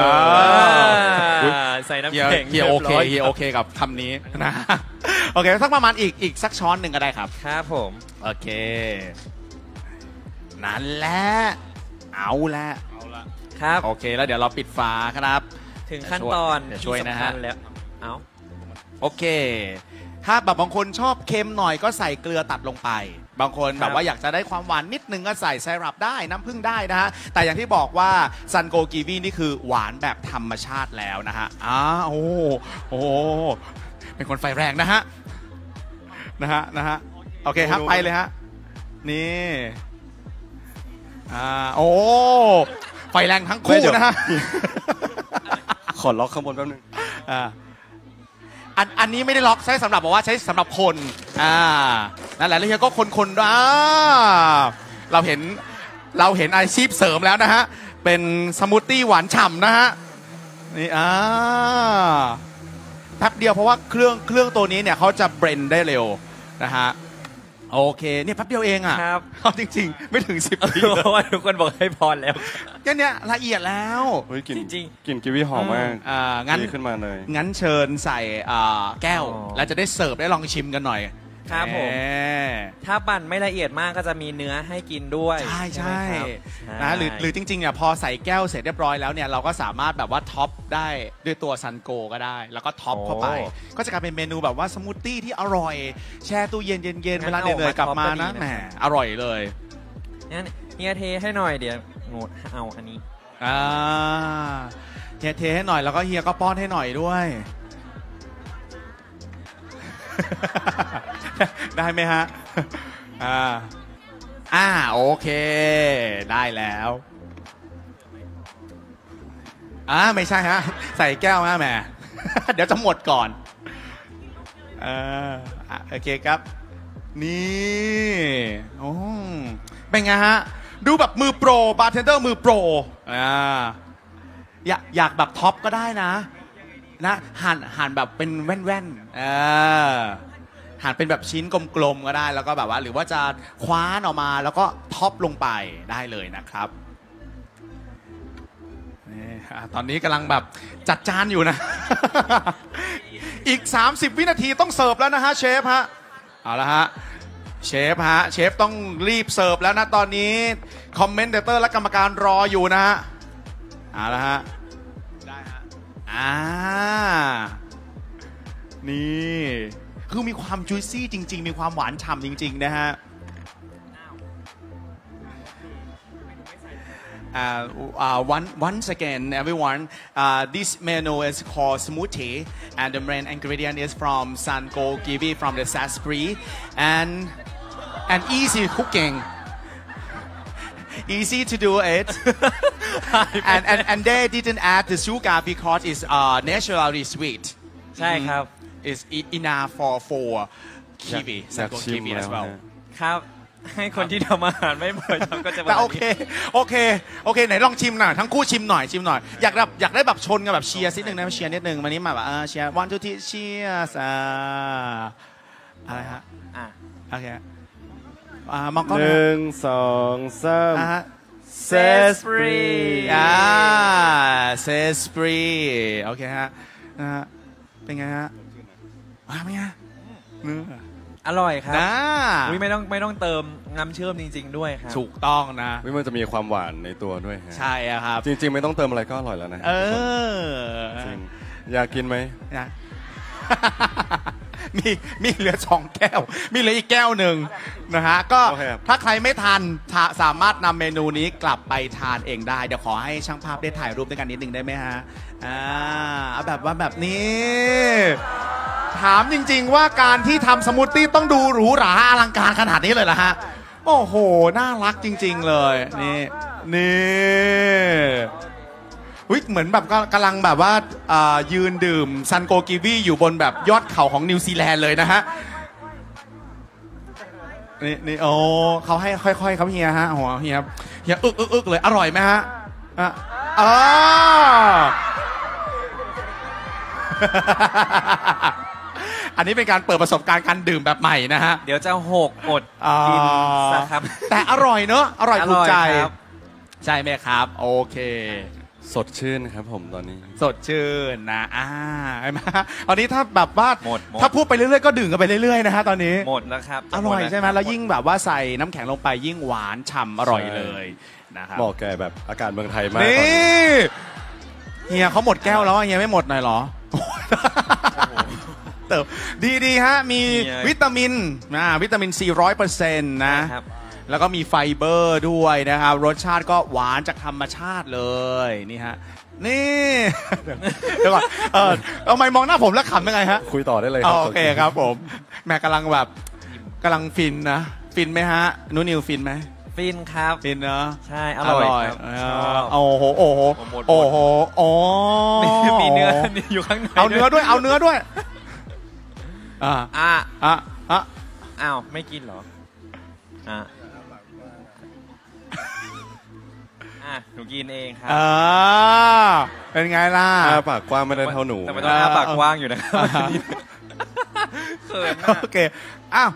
ใส่น้ำแข็งเฮียโอเคเฮียโอเคกับคำนี้นะโอเคสักประมาณอีกอีกสักช้อนหนึ่งก็ได้ครับครับผมโอเคนั่นแหละเอาละครับโอเคแล้วเดี๋ยวเราปิดฝาครับถึงขั้นตอนช่วยนะฮะแล้วเอาโอเคถ้าแบบบางคนชอบเค็มหน่อยก็ใส่เกลือตัดลงไปบางคนแบบว่าอยากจะได้ความหวานนิดนึงก็ใส่ไซรัปได้น้ำผึ้งได้นะฮะแต่อย่างที่บอกว่าซันโกกีวีนี่คือหวานแบบธรรมชาติแล้วนะฮะอ้าโอ้โหเป็นคนไฟแรงนะฮะนะฮะนะฮะโอเคครับไปเลยฮะนี่อ่าโอ้ไฟแรงทั้งคู่นะฮะขอล็อกข้างบนแป๊บนึงอ่าอันอันนี้ไม่ได้ล็อกใช้สำหรับบอกว่าใช้สำหรับคนอ่านั่นแหละแล้วเฮียก็คนๆอ่าเราเห็นเราเห็นอาชีพเสริมแล้วนะฮะเป็นสมูทตี้หวานฉ่ำนะฮะนี่อ่าแป๊บเดียวเพราะว่าเครื่องเครื่องตัวนี้เนี่ยเขาจะเบรนได้เร็วนะฮะโอเคเนี่ยแป๊บเดียวเองอ่ะครับจริงๆไม่ถึงสิบปีเพราะว่าทุกคนบอกให้พอแล้วแค่นี้ละเอียดแล้วจริงจริงกลิ่นกีวีหอมมากอ่างั้นขึ้นมาเลยงั้นเชิญใส่แก้วแล้วจะได้เสิร์ฟได้ลองชิมกันหน่อยครับผมถ้าปั่นไม่ละเอียดมากก็จะมีเนื้อให้กินด้วยใช่ใช่นะหรือหรือจริงๆเนี่ยพอใส่แก้วเสร็จเรียบร้อยแล้วเนี่ยเราก็สามารถแบบว่าท็อปได้ด้วยตัวซันโกก็ได้แล้วก็ท็อปเข้าไปก็จะกลายเป็นเมนูแบบว่าสมูทตี้ที่อร่อยแช่ตู้เย็นเย็นๆเวลาเหนื่อยๆกลับมานะแหมอร่อยเลยงั้นเฮียเทให้หน่อยเดี๋ยวงดเอาอันนี้อ่าเฮียเทให้หน่อยแล้วก็เฮียก็ป้อนให้หน่อยด้วยได้ไหมฮะอ่าอ่าโอเคได้แล้วอ่าไม่ใช่ฮะใส่แก้วนะแม่เดี๋ยวจะหมดก่อนอ่าโอเคครับนี่โอ้เป็นไงฮะดูแบบมือโปรบาร์เทนเดอร์มือโปรอ่าอยากอยากแบบท็อปก็ได้นะนะหั่นหั่นแบบเป็นแว่นๆเออหั่นเป็นแบบชิ้นกลมๆก็ได้แล้วก็แบบว่าหรือว่าจะคว้านออกมาแล้วก็ท็อปลงไปได้เลยนะครับนี่ตอนนี้กำลังแบบจัดจานอยู่นะ อีกสามสิบวินาทีต้องเสิร์ฟแล้วนะฮะเชฟฮะเอาละฮะเชฟฮะเชฟต้องรีบเสิร์ฟแล้วนะตอนนี้คอมเมนเตอร์และกรรมการรออยู่นะฮะเอาละฮะได้ฮะอ่านี่คือมีความจุยซี่จริงๆมีความหวานฉ่ำจริงๆนะฮะUh, uh, one, once again, everyone, uh, this menu is called smoothie, and the main ingredient is from Sango Kiwi from the Sainsbury, and and easy cooking, easy to do it, and, and and they didn't add the sugar because it's uh, naturally sweet. ใช่ครับ It's enough for for kiwi, Sango Kiwi as well. ครับให้คนที่ทำอาหารไม่เปิดก็จะแต่โอเคโอเคโอเคไหนลองชิมหน่อยทั้งคู่ชิมหน่อยชิมหน่อยอยากแบบอยากได้แบบชนกันแบบเชียร์นิดนึงนะเชียร์นิดนึงวันนี้มาแบบเชียร์วันทุกที่เชียร์อ่าอะไรฮะอ่าโอเคอ่ามองกล้องหนึ่งสองสามเซสปรีอ่าเซสปรีโอเคฮะนะฮะเป็นไงฮะอ่าเป็นไงเนื้ออร่อยครับนะไม่ต้องไม่ต้องเติมน้ำเชื่อมจริงๆด้วยครับถูกต้องนะมันจะมีความหวานในตัวด้วยใช่ครับจริงๆไม่ต้องเติมอะไรก็อร่อยแล้วนะเออจริงอยากกินไหมนะมีมีเหลือสองแก้วมีเหลืออีกแก้วหนึ่งนะฮะก็ถ้าใครไม่ทานสามารถนำเมนูนี้กลับไปทานเองได้เดี๋ยวขอให้ช่างภาพได้ถ่ายรูปด้วยกันนิดนึงได้ไหมฮะอ่าเอาแบบว่าแบบนี้ถามจริงๆว่าการที่ทำสมูทตี้ต้องดูหรูหราอลังการขนาดนี้เลยเหรอฮะโอ้โหน่ารักจริงๆเลยนี่นี่วิเหมือนแบบกำลังแบบว่ายืนดื่มซันโกกีวีอยู่บนแบบยอดเขาของนิวซีแลนด์เลยนะฮะนี่นี่โอ้เขาให้ค่อยๆเขาเฮียฮะหัวเฮียเฮียอึกอึกอึกเลยอร่อยไหมฮะอ่ะอ๋ออันนี้เป็นการเปิดประสบการณ์การดื่มแบบใหม่นะฮะเดี๋ยวจะหกอดกินนะครับแต่อร่อยเนอะอร่อยถูกใจใช่ไหมครับโอเคสดชื่นครับผมตอนนี้สดชื่นนะอ่าใช่ไหมตอนนี้ถ้าแบบว่าถ้าพูดไปเรื่อยๆก็ดื่มกันไปเรื่อยๆนะฮะตอนนี้หมดแล้วครับอร่อยใช่ไหมแล้วยิ่งแบบว่าใส่น้ำแข็งลงไปยิ่งหวานฉ่ำอร่อยเลยนะครับบอกแกแบบอากาศเมืองไทยมากนี่เฮียเขาหมดแก้วแล้วเฮียไม่หมดหน่อยหรอเติบดีๆฮะมีวิตามินนะวิตามินซีร้อยเปอร์เซ็นต์นะแล้วก็มีไฟเบอร์ด้วยนะครับรสชาติก็หวานจากธรรมชาติเลยนี่ฮะนี่เดี๋ยวก่อนเออเอาไมมองหน้าผมแล้วขำยังไงฮะคุยต่อได้เลยครับโอเคครับผมแม่กำลังแบบกำลังฟินนะฟินไหมฮะนูนิวฟินไหมฟินครับฟินเนอะใช่อร่อยโอ้โหโอ้โหโอ้โหโอ้มีเนื้ออยู่ข้างในเอาเนื้อด้วยเอาเนื้อด้วยอ่าอ่าอ่าอ่าอ้าวไม่กินเหรออ่าอ่ะหนูกินเองครับอ่าเป็นไงล่ะปากกว้างไม่ได้เท่าหนูแต่ไม่ต้องปากกว้างอยู่นะครับเขินโอเคอ้าว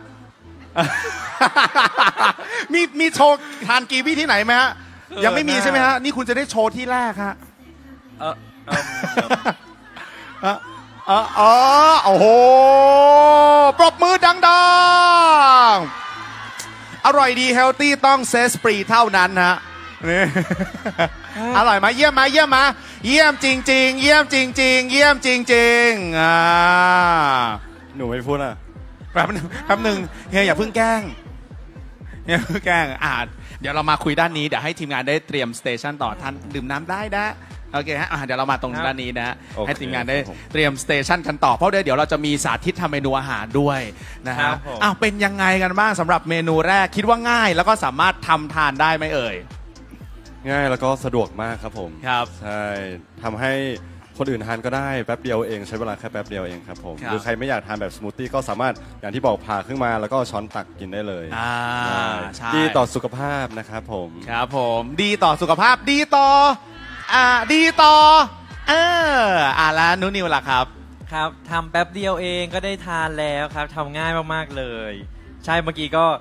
มีมีโชว์ทานกีวีที่ไหนไหมฮะยังไม่มีใช่ไหมฮะนี่คุณจะได้โชว์ที่แรกฮะเออเออเออเออโอ้โหปรบมือดังๆอร่อยดีเฮลตี้ต้องเซสปรีเท่านั้นฮะนี่อร่อยไหมเยี่ยมไหมเยี่ยมไหมเยี่ยมจริงๆเยี่ยมจริงๆเยี่ยมจริงๆอ่าหนูไม่พูดอ่ะแป๊บนึงแป๊บนึงเฮียอย่าเพิ่งแกล้งเฮียเพิ่งแกล้งอ่าเดี๋ยวเรามาคุยด้านนี้เดี๋ยวให้ทีมงานได้เตรียมสเตชันต่อท่านดื่มน้ำได้นะโอเคฮะเดี๋ยวเรามาตรงด้านนี้นะให้ทีมงานได้เตรียมสเตชันกันต่อเพราะเดี๋ยวเราจะมีสาธิตทำเมนูอาหารด้วยนะฮะอ้าวเป็นยังไงกันบ้างสำหรับเมนูแรกคิดว่าง่ายแล้วก็สามารถทำทานได้ไหมเอ่ยง่ายแล้วก็สะดวกมากครับผมครับใช่ทำให้คนอื่นทานก็ได้แป๊บเดียวเองใช้เวลาแค่แป๊บเดียวเองครับผมหรือใครไม่อยากทานแบบสมูทตี้ก็สามารถอย่างที่บอกผ่าขึ้นมาแล้วก็ช้อนตักกินได้เลยอ่าใช่ดีต่อสุขภาพนะครับผมครับผมดีต่อสุขภาพดีต่ออ่าดีต่อเอออ่าแล้วนุนิวล่ะครับครับทำแป๊บเดียวเองก็ได้ทานแล้วครับทำง่ายมากๆเลยใช่เมื่อกี้ก็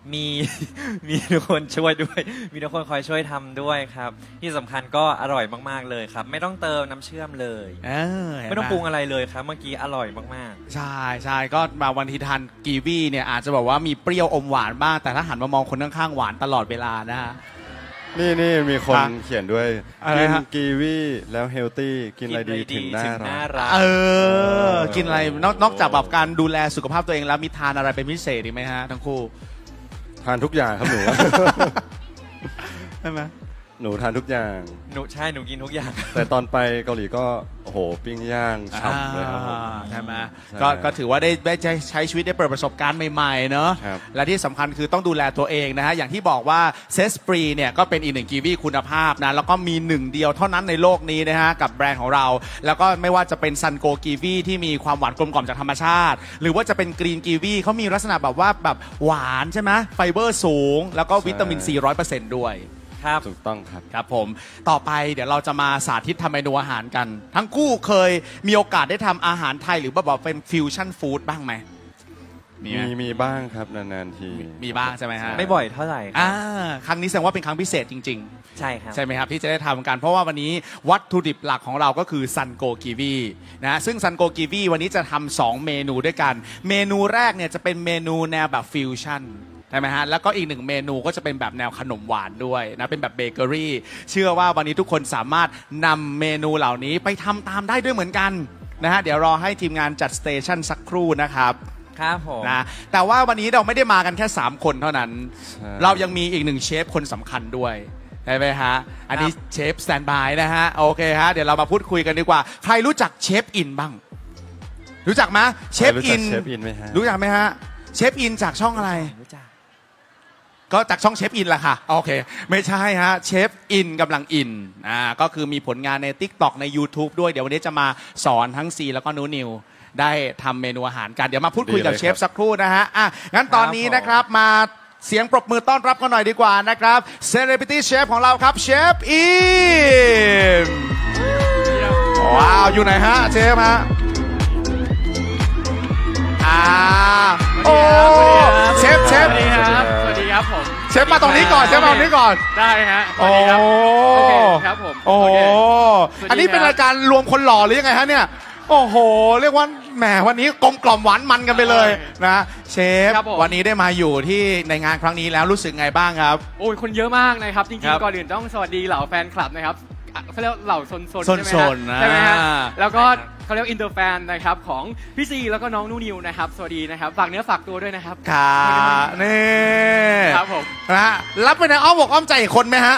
มีมีทุกคนช่วยด้วยมีทุกคนคอยช่วยทำด้วยครับที่สำคัญก็อร่อยมากๆเลยครับไม่ต้องเติมน้ำเชื่อมเลยไม่ต้องปรุงอะไรเลยครับเมื่อกี้อร่อยมากๆใช่ใช่ก็มาวันที่ทานกีวีเนี่ยอาจจะบอกว่ามีเปรี้ยวอมหวานบ้างแต่ถ้าหันมามองคนข้างๆหวานตลอดเวลานะฮะนี่นี่มีคนเขียนด้วยกินกีวีแล้วเฮลตี้กินอะไรดีถึงหน้าร้านเออกินอะไรนอกจากแบบการดูแลสุขภาพตัวเองแล้วมีทานอะไรเป็นพิเศษดีไหมฮะทั้งคู่ทานทุกอย่างครับหนูใช่ไหมหนูทานทุกอย่างหนูใช่หนูกินทุกอย่างแต่ตอนไปเกาหลีก็โอ้โหปิ้งย่างฉ่ำเลยครับใช่ไหมก็ก็ถือว่าได้ได้ใช้ชีวิตได้เปิดประสบการณ์ใหม่ๆเนอะและที่สำคัญคือต้องดูแลตัวเองนะฮะอย่างที่บอกว่าเซสปรีเนี่ยก็เป็นอีกหนึ่งกีวีคุณภาพนะแล้วก็มีหนึ่งเดียวเท่านั้นในโลกนี้นะฮะกับแบรนด์ของเราแล้วก็ไม่ว่าจะเป็นซันโกกีวีที่มีความหวานกลมกล่อมจากธรรมชาติหรือว่าจะเป็นกรีนกีวีเขามีลักษณะแบบว่าแบบหวานใช่ไหมไฟเบอร์สูงแล้วก็วิตามินซีร้อยเปอร์เซ็นต์ด้วยครับถูกต้องครับครับผมต่อไปเดี๋ยวเราจะมาสาธิตทำเมนูอาหารกันทั้งคู่เคยมีโอกาสได้ทำอาหารไทยหรือว่าแบบเป็นฟิวชั่นฟู้ดบ้างไหมมีมีบ้างครับนานๆทีมีบ้างใช่ไหมฮะไม่บ่อยเท่าไหร่อ่าครั้งนี้แสดงว่าเป็นครั้งพิเศษจริงๆใช่ครับใช่ไหมครับที่จะได้ทำกันเพราะว่าวันนี้วัตถุดิบหลักของเราก็คือซันโกกีวีนะซึ่งซันโกกีวีวันนี้จะทำสองเมนูด้วยกันเมนูแรกเนี่ยจะเป็นเมนูแนวแบบฟิวชั่นใช่ไหมฮะแล้วก็อีกหนึ่งเมนูก็จะเป็นแบบแนวขนมหวานด้วยนะเป็นแบบเบเกอรี่เชื่อว่าวันนี้ทุกคนสามารถนำเมนูเหล่านี้ไปทำตามได้ด้วยเหมือนกันนะฮะเดี๋ยวรอให้ทีมงานจัดสเตชันสักครู่นะครับครับผมนะแต่ว่าวันนี้เราไม่ได้มากันแค่สามคนเท่านั้นเรายังมีอีกหนึ่งเชฟคนสำคัญด้วยใช่ไหมฮะอันนี้เชฟสแตนบายนะฮะโอเคฮะเดี๋ยวเรามาพูดคุยกันดีกว่าใครรู้จักเชฟอินบ้างรู้จักไหมเชฟอินรู้จักไหมฮะเชฟอินจากช่องอะไรก็จากช่องเชฟอินแหละค่ะโอเคไม่ใช่ฮะเชฟอินกำลังอินอ่าก็คือมีผลงานใน TikTok ใน YouTube ด้วยเดี๋ยววันนี้จะมาสอนทั้งซีแล้วก็นูนิวได้ทำเมนูอาหารกันเดี๋ยวมาพูดคุยกับเชฟสักครู่นะฮะอ่ะงั้นตอนนี้นะครับมาเสียงปรบมือต้อนรับกันหน่อยดีกว่านะครับเซเลบริตี้เชฟของเราครับเชฟอินว้าวอยู่ไหนฮะเชฟฮะอ่าโอ้เชฟเชฟสวัสดีครับผมเชฟมาตรงนี้ก่อนเชฟมาตรงนี้ก่อนได้ฮะโอ้โอเคครับผมโอ้อันนี้เป็นรายการรวมคนหล่อหรือยังไงฮะเนี่ยโอ้โหเรียกว่าแหมวันนี้กลมกล่อมหวานมันกันไปเลยนะเชฟวันนี้ได้มาอยู่ที่ในงานครั้งนี้แล้วรู้สึกไงบ้างครับโอ้ยคนเยอะมากนะครับจริงๆก่อนอื่นต้องสวัสดีเหล่าแฟนคลับนะครับเขาเรียกเหล่าซนๆใช่ไหมฮะแล้วก็เขาเรียกอินเตอร์แฟนนะครับของพี่ซีแล้วก็น้องนูนิวนะครับสวัสดีนะครับฝากเนื้อฝากตัวด้วยนะครับครับนี่ครับผมนะรับไปในอ้อมอกอ้อมใจอีกคนไหมฮะ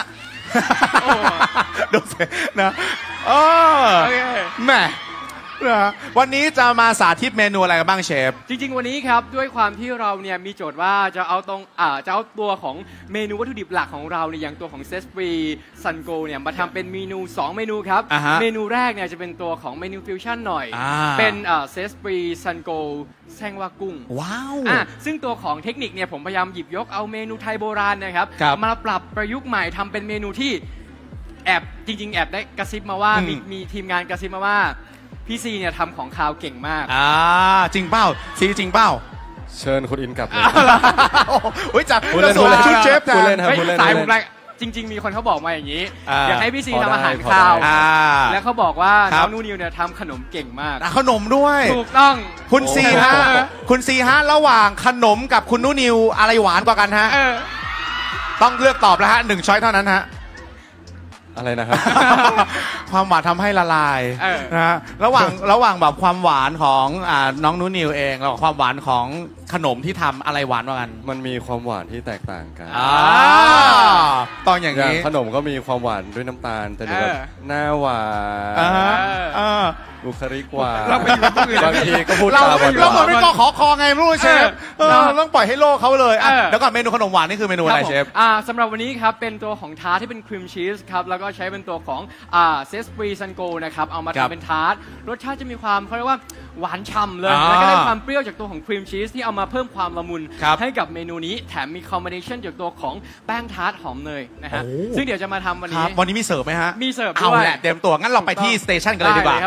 ดูสินะโอ้แม่วันนี้จะมาสาธิตเมนูอะไรกันบ้างเชฟจริงๆวันนี้ครับด้วยความที่เราเนี่ยมีโจทย์ว่าจะเอาตรงอ่าจะเอาตัวของเมนูวัตถุดิบหลักของเราเนี่ยอย่างตัวของเซสปรีซันโกเนี่ยมาทำเป็นเมนูสองเมนูครับเมนูแรกเนี่ยจะเป็นตัวของเมนูฟิวชั่นหน่อยเป็นอ่าเซสปรีซันโกแซงว่ากุ้งว้าวอ่ะซึ่งตัวของเทคนิคเนี่ยผมพยายามหยิบยกเอาเมนูไทยโบราณนะครับมาปรับประยุกต์ใหม่ทำเป็นเมนูที่แอบจริงๆแอบได้กระซิบมาว่ามีมีทีมงานกระซิบมาว่าพี่ซีเนี่ยทำของคาวเก่งมากอ่าจริงเป้าซีจริงเป้าเชิญคุณอินกลับเลยโอ้ยจัดคุณเล่นคุณเล่นชุดเชฟคุณเล่นครับคุณเล่นสายผมเลยจริงๆมีคนเขาบอกมาอย่างนี้อยากให้พี่ซีทำอาหารคาวแล้วเขาบอกว่าน้องนูนิวเนี่ยทำขนมเก่งมากขนมด้วยถูกต้องคุณซีฮะคุณซีฮะระหว่างขนมกับคุณนูนิวอะไรหวานกว่ากันฮะต้องเลือกตอบแล้วฮะหนึ่งช้อยเท่านั้นฮะอะไรนะครับความหวานทำให้ละลายนะฮะระหว่างระหว่างแบบความหวานของน้องนูนิวเองแล้วความหวานของขนมที่ทำอะไรหวานกว่ากันมันมีความหวานที่แตกต่างกันตอนอย่างนี้ขนมก็มีความหวานด้วยน้ำตาลแต่หนูแบบหน้าหวานบุคลิกหวานบางทีก็พูดตามเราเหมือนไม่ก็ขอคอไงไม่รู้เชฟต้องปล่อยให้โลกเขาเลยแล้วก็เมนูขนมหวานนี่คือเมนูอะไรเชฟสำหรับวันนี้ครับเป็นตัวของทาร์ตที่เป็นครีมชีสครับแล้วก็ใช้เป็นตัวของเซสปรีซันโกนะครับเอามาทำเป็นทาร์ตรสชาติจะมีความเขาเรียกว่าหวานฉ่ำเลยแล้วก็ได้ความเปรี้ยวจากตัวของครีมชีสที่เอามาเพิ่มความละมุนให้กับเมนูนี้แถมมีคอมบิเนชันจากตัวของแป้งทาร์ตหอมเนยนะฮะซึ่งเดี๋ยวจะมาทำวันนี้วันนี้มีเสิร์ฟไหมฮะมีเสิร์ฟด้วยเอาแหละเต็มตัวงั้นเราไปที่สเตชันกันเลยดีกว่ามา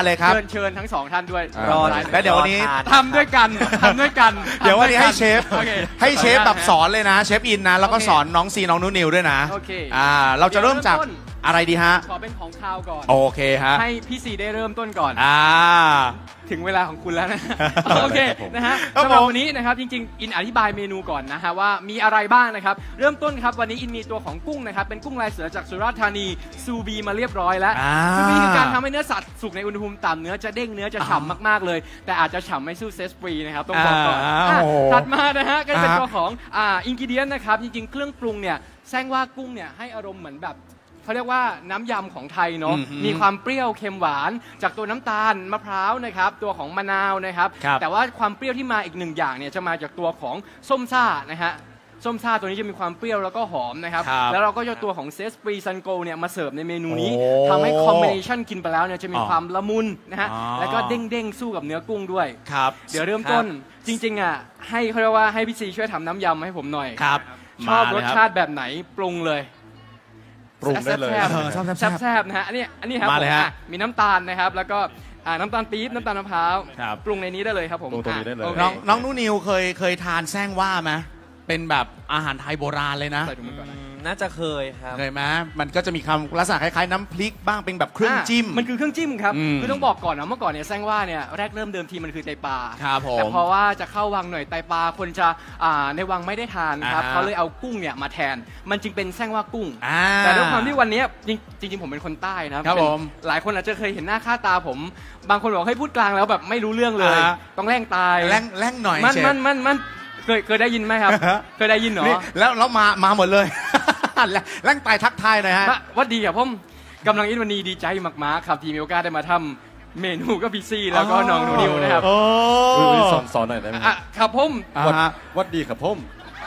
เลยครับเชิญเชิญทั้งสองท่านด้วยรอแล้วเดี๋ยววันนี้ทำด้วยกันทำด้วยกันเดี๋ยววันนี้ให้เชฟโอคให้เชฟแบบสอนเลยนะเชฟอินนะแล้วก็โอเคสอนน้องซีน้องนุนิวด้วยนะโอเคอ่าเราจะเริ่มจากเดี๋ยวเริ่มต้นอะไรดีฮะขอเป็นของคาวก่อนโอเคฮะให้พี่ซีได้เริ่มต้นก่อนอ่าถึงเวลาของคุณแล้วนะ โอเคนะฮะครับสำหรับผมวันนี้นะครับจริงๆอินอธิบายเมนูก่อนนะฮะว่ามีอะไรบ้างนะครับเริ่มต้นครับวันนี้อินมีตัวของกุ้งนะครับเป็นกุ้งลายเสือจากสุราษฎร์ธานีซูบีมาเรียบร้อยแล้วอ่าซูบีคือการทำให้เนื้อสัตว์สุกในอุณหภูมิต่ำเนื้อจะเด้งเนื้อจะฉ่ำมากๆเลย แต่อาจจะฉ่ำไม่สู้เซสฟรีนะครับต้องบอกก่อนอ่าอ่ะโอ้โหถัดมานะฮะก็เป็นอ่าตัวของอ่าอินกิเดียนนะครับจริงๆเครื่องปรุงเนี่ยแซงว่ากุ้งเนี่ยให้อารมณ์เหมือนแบบเขาเรียกว่าน้ำยำของไทยเนาะอืมมีความเปรี้ยวเค็มหวานจากตัวน้ำตาลมะพร้าวนะครับตัวของมะนาวนะครับครับแต่ว่าความเปรี้ยวที่มาอีกหนึ่งอย่างเนี่ยจะมาจากตัวของส้มซ่านะฮะส้มซ่าตัวนี้จะมีความเปรี้ยวแล้วก็หอมนะครับครับแล้วเราก็จะตัวของเซสปรีซันโกเนี่ยมาเสิร์ฟในเมนูนี้โอ้ทำให้คอมบิเนชันกินไปแล้วเนี่ยจะมีอ๋อความละมุนนะฮะอ๋อแล้วก็เด้งๆสู้กับเนื้อกุ้งด้วยครับเดี๋ยวเริ่มต้นจริงๆอ่ะให้เขาเรียกว่าให้พี่ซีช่วยทำน้ำยำให้ผมหน่อยครับชอบมาร เลยสครับชาติแบบไหนปรุงเลยปรุงได้เลยแซ่บเออชอบๆแซ่บๆแซ่บๆนะฮะอันนี้อันนี้ครับมาเลยผฮะอ่ะมีน้ำตาลนะครับ แล้วก็อ่าน้ำตาลปี๊บน้ำตาลมะพร้าวครับปรุงในนี้ได้เลยครับผมปรุงตรงนี้ได้เลยอ่ะโคน้องน้องนุนิวเคยเคยทานแซงว่าไหมเป็นแบบอาหารไทยโบราณเลยนะใส่ถุงมือก่อนนะน่าจะเคยครับเคยไหมมันก็จะมีคำลักษณะคล้ายๆน้ำพริกบ้างเป็นแบบเครื่องจิ้มอ่ะมันคือเครื่องจิ้มครับอืมคือต้องบอกก่อนนะเมื่อก่อนเนี่ยแซงว่าเนี่ยแรกเริ่มเดิมทีมันคือไตปลาครับผมแต่เพราะว่าจะเข้าวังหน่อยไตปลาคนจะอ่าในวังไม่ได้ทานครับอ่าฮะเขาเลยเอากุ้งเนี่ยมาแทน มันจึงเป็นแซงว่ากุ้งอ่าแต่ด้วยความที่วันนี้จริงจริงๆผมเป็นคนใต้นะครับผมหลายคนอาจจะเคยเห็นหน้าค่าตาผม บางคนบอกให้พูดกลางแล้วแบบไม่รู้เรื่องเลยอ่าต้องแร่งตายแรงแรงหน่อยมันเชฟมันมันมันเคยเคยได้ยินไหมครับฮะเคยได้ยินเหรอนี่แล้วแล้วมามาหมดเลย แรงตายทักทายหน่อยฮะว่าว่าดีครับผมกำลังอินวันนี้ดีใจมากๆครับที่มีโอกาสได้มาทำเมนูกับพี่ซี่แล้วก็น้องหนูนิวนะครับโอ้อุ๊ยสอนสอนหน่อยได้ไหมอ่ะครับผมอ่าวัดฮะวัดดีครับผม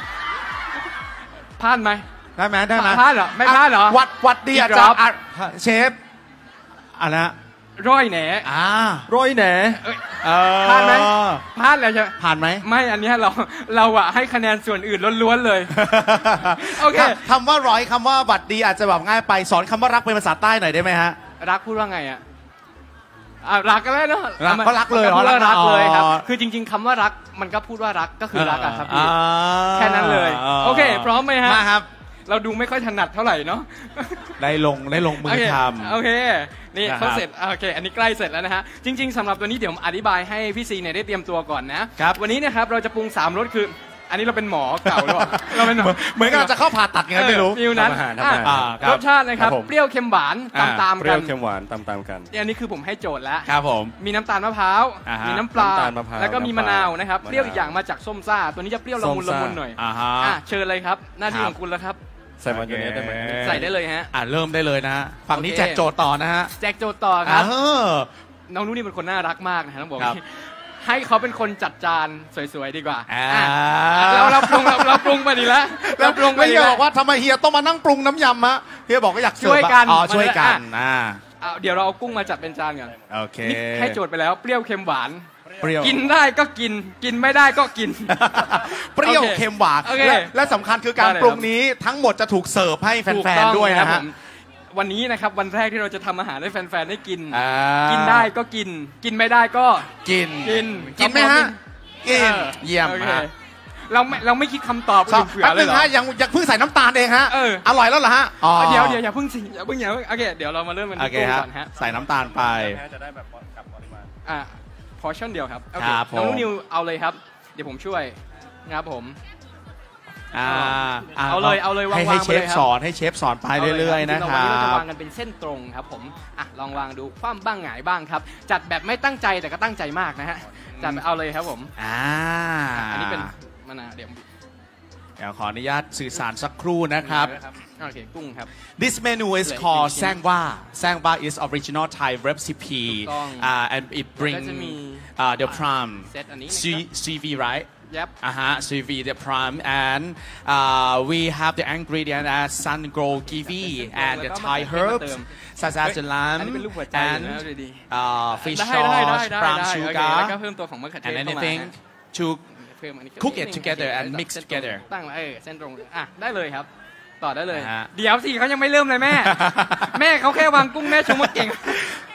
พลาดไหมได้ไหมได้ไหมพลาดเหรอไม่พลาดเหรอวัดวัดดีอีกอาจรจะอบอ่ะเชฟอ่ะนะร้อยแหนอ่าร้อยแหนเอ้ยเออพลาดไหม พลาดแล้วใช่ไหมผ่านไหมไม่อันเนี้ยเราเราอะให้คะแนนส่วนอื่นล้วนๆเลย โอเคคำว่าร้อยคำว่าบัตรดีอาจจะแบบง่ายไปสอนคำว่ารักเป็นภาษาใต้หน่อยได้ไหมฮะรักพูดว่าไงอะอ่ะรักก็ได้เนาะรักก็รักเลยมันพูดว่าอ๋อรัรักกเลยครับอ๋อคือจริง ๆคำว่ารักมันก็พูดว่ารักก็คือรักอะครับพี่อ่าแค่นั้นเลย โอเค พร้อมไหมฮะมาครับเราดูไม่ค่อยถนัดเท่าไหร่เนาะได้ลงได้ลงมือโเคทโอเค นี่นะครับเขาเสร็จอ่ะโอเค อันนี้ใกล้เสร็จแล้วนะฮะ จริง ๆสำหรับตัวนี้เดี๋ยวผมอธิบายให้พี่ซีเนี่ยได้เตรียมตัวก่อนนะครับ วันนี้นะครับเราจะปรุงสามรสคือ อันนี้เราเป็นหมอเก่าหรือเปล่าเราเป็นหมอำเหมือนกับจะเข้าผ่าตัดไงไม่รู้ฟิวนั้นทำอาหารทำอาหารอ่ะครับรสชาตินะครับครับผมเปรี้ยวเค็มหวานอ่าตามเปๆรี้กัยวน เค็มหวานตามตามๆกันเนี่ยอันนี้คือผมให้โจทย์แล้วครับผมมีน้ำตาลมะพร้าวอ่าฮะมีน้ำปลาน้ำตาลมะพร้าวแล้วก็มีมะนาวนะครับมะนาวเปรี้ยวอีกอย่างมาจากส้มซ่า ตัวนี้จะเปรี้ยวละมุนส้ละมซ่ามุนหน่อยอ่าฮะอ่ะเชิญเลยครับ หน้าที่ครับของคุณแล้วครับใส่มันตัวนี้ได้ไหมโอเคใส่ได้เลยฮะอ่าเริ่มได้เลยนะฮะฝั่งนี้โอเคแจกโจทย์ต่อนะฮะแจกโจทย์ต่อครับเออน้องนุ่นนี่เป็นคนน่ารักมากนะฮะต้องบอกครับว่าให้เขาเป็นคนจัดจานสวยๆดีกว่าอ่าอ่ะเราเราปรุงเราเราปรุงมาดีแล้วแล้เราวปรุงไม่มาดีเฮียแล้วบอกว่าทำไมเฮียต้องมานั่งปรุงน้ำยำฮะเฮียบอกก็อยากเสิร์ฟช่วยกันอ๋อช่วยกันมาเลยอ่าเอาเดี๋ยวเราเอากุ้งมาจัดเป็นจานก่อนโอเคนี่ให้โจทย์ไปแล้วเปรี้ยวเค็มหวานเปรี้ยวกินได้ก็กิน กินไม่ได้ก็กินเปรี้ยวโอเคเค็มหวานโอเคและและสำคัญคือการได้เลยปรุงนี้ทั้งหมดจะถูกเสิร์ฟให้ถูกแฟนต้องๆด้วยนะครัฮะบผมวันนี้นะครับวันแรกที่เราจะทำอาหารให้แฟนๆได้กินอ่ากินได้ก็กิน กินไม่ได้ก็กินกินกินไหมฮะกินออเยี่ยมโอคฮะเราไม่เราไม่คิดคำตอบครับเผื่อแป๊บๆเลนึยงเหรอฮะยังยังเพิ่งใส่น้ำตาลเองฮะเอออร่อยแล้วเหรอฮะอ๋อเดี๋ยวเดี๋ยวอย่าเพิ่งสิอย่าเพิ่งอย่าเพิ่งโอเคเดี๋ยวเรามาเริ่มกันโอที่เคกุ้งฮะก่อนฮะใส่น้ำตาลไปจะได้แบบกับปริมาณอ่ะพอชั่นเดียวครับโอเคครับผมน้องนุ่นนิวเอาเลยครับ เดี๋ยวผมช่วยนะครับผมอ่าเอาเลยเอาเลยวางให้วางให้เชไปเลฟยครับสอนให้เชฟสอนไปเรื่อยๆนะควัรันี้เราจะบวางกันเป็นเส้นตรงครับผมอ่ะลองวางดูคว่ำบ้างหงายบ้างครับ จัดแบบไม่ตั้งใจแต่ก็ตั้งใจมากนะฮะจัดเอาเลยครับผมอ่าอันนี้เป็นมะนาวเดี๋ยวเดี๋ยวขออนุญาตสื่อสารสักครู่นะครับโอเคกุ้งครับ This menu is เหลือ called อีกชิ้น Sangwa. Sangwa is original Thai recipe, ถูกต้อง uh, and it แล้ว bring ก็จะมี uh, the prime เซตอันนี้นะ C ซี วี right? ยับ Uh-huh, C V the prime, and uh, we have the ingredient as sun grow kiwi and the Thai herbs such as the อันนี้เป็น lamb รูปหัวใจอยู่ and นะดูดี uh, fish ได้ได้ได้ sauce, ได้ brown ได้โอเค sugar, แล้วก็เพิ่มตัวของมะเขือเทศ and เข้ามา anything ฮะ to เพิ่มอันนี้ cook it นิดนึง together and โอเค mix เส้นตรง together ตั้งไว้เออเส้นตรงอ่ะได้เลยครับ ต่อได้เลยนะฮะเดี๋ยวสิเขายังไม่เริ่มเลยแม่ แม่เขาแค่วางกุ้งแม่ชมว่าเก่งแค่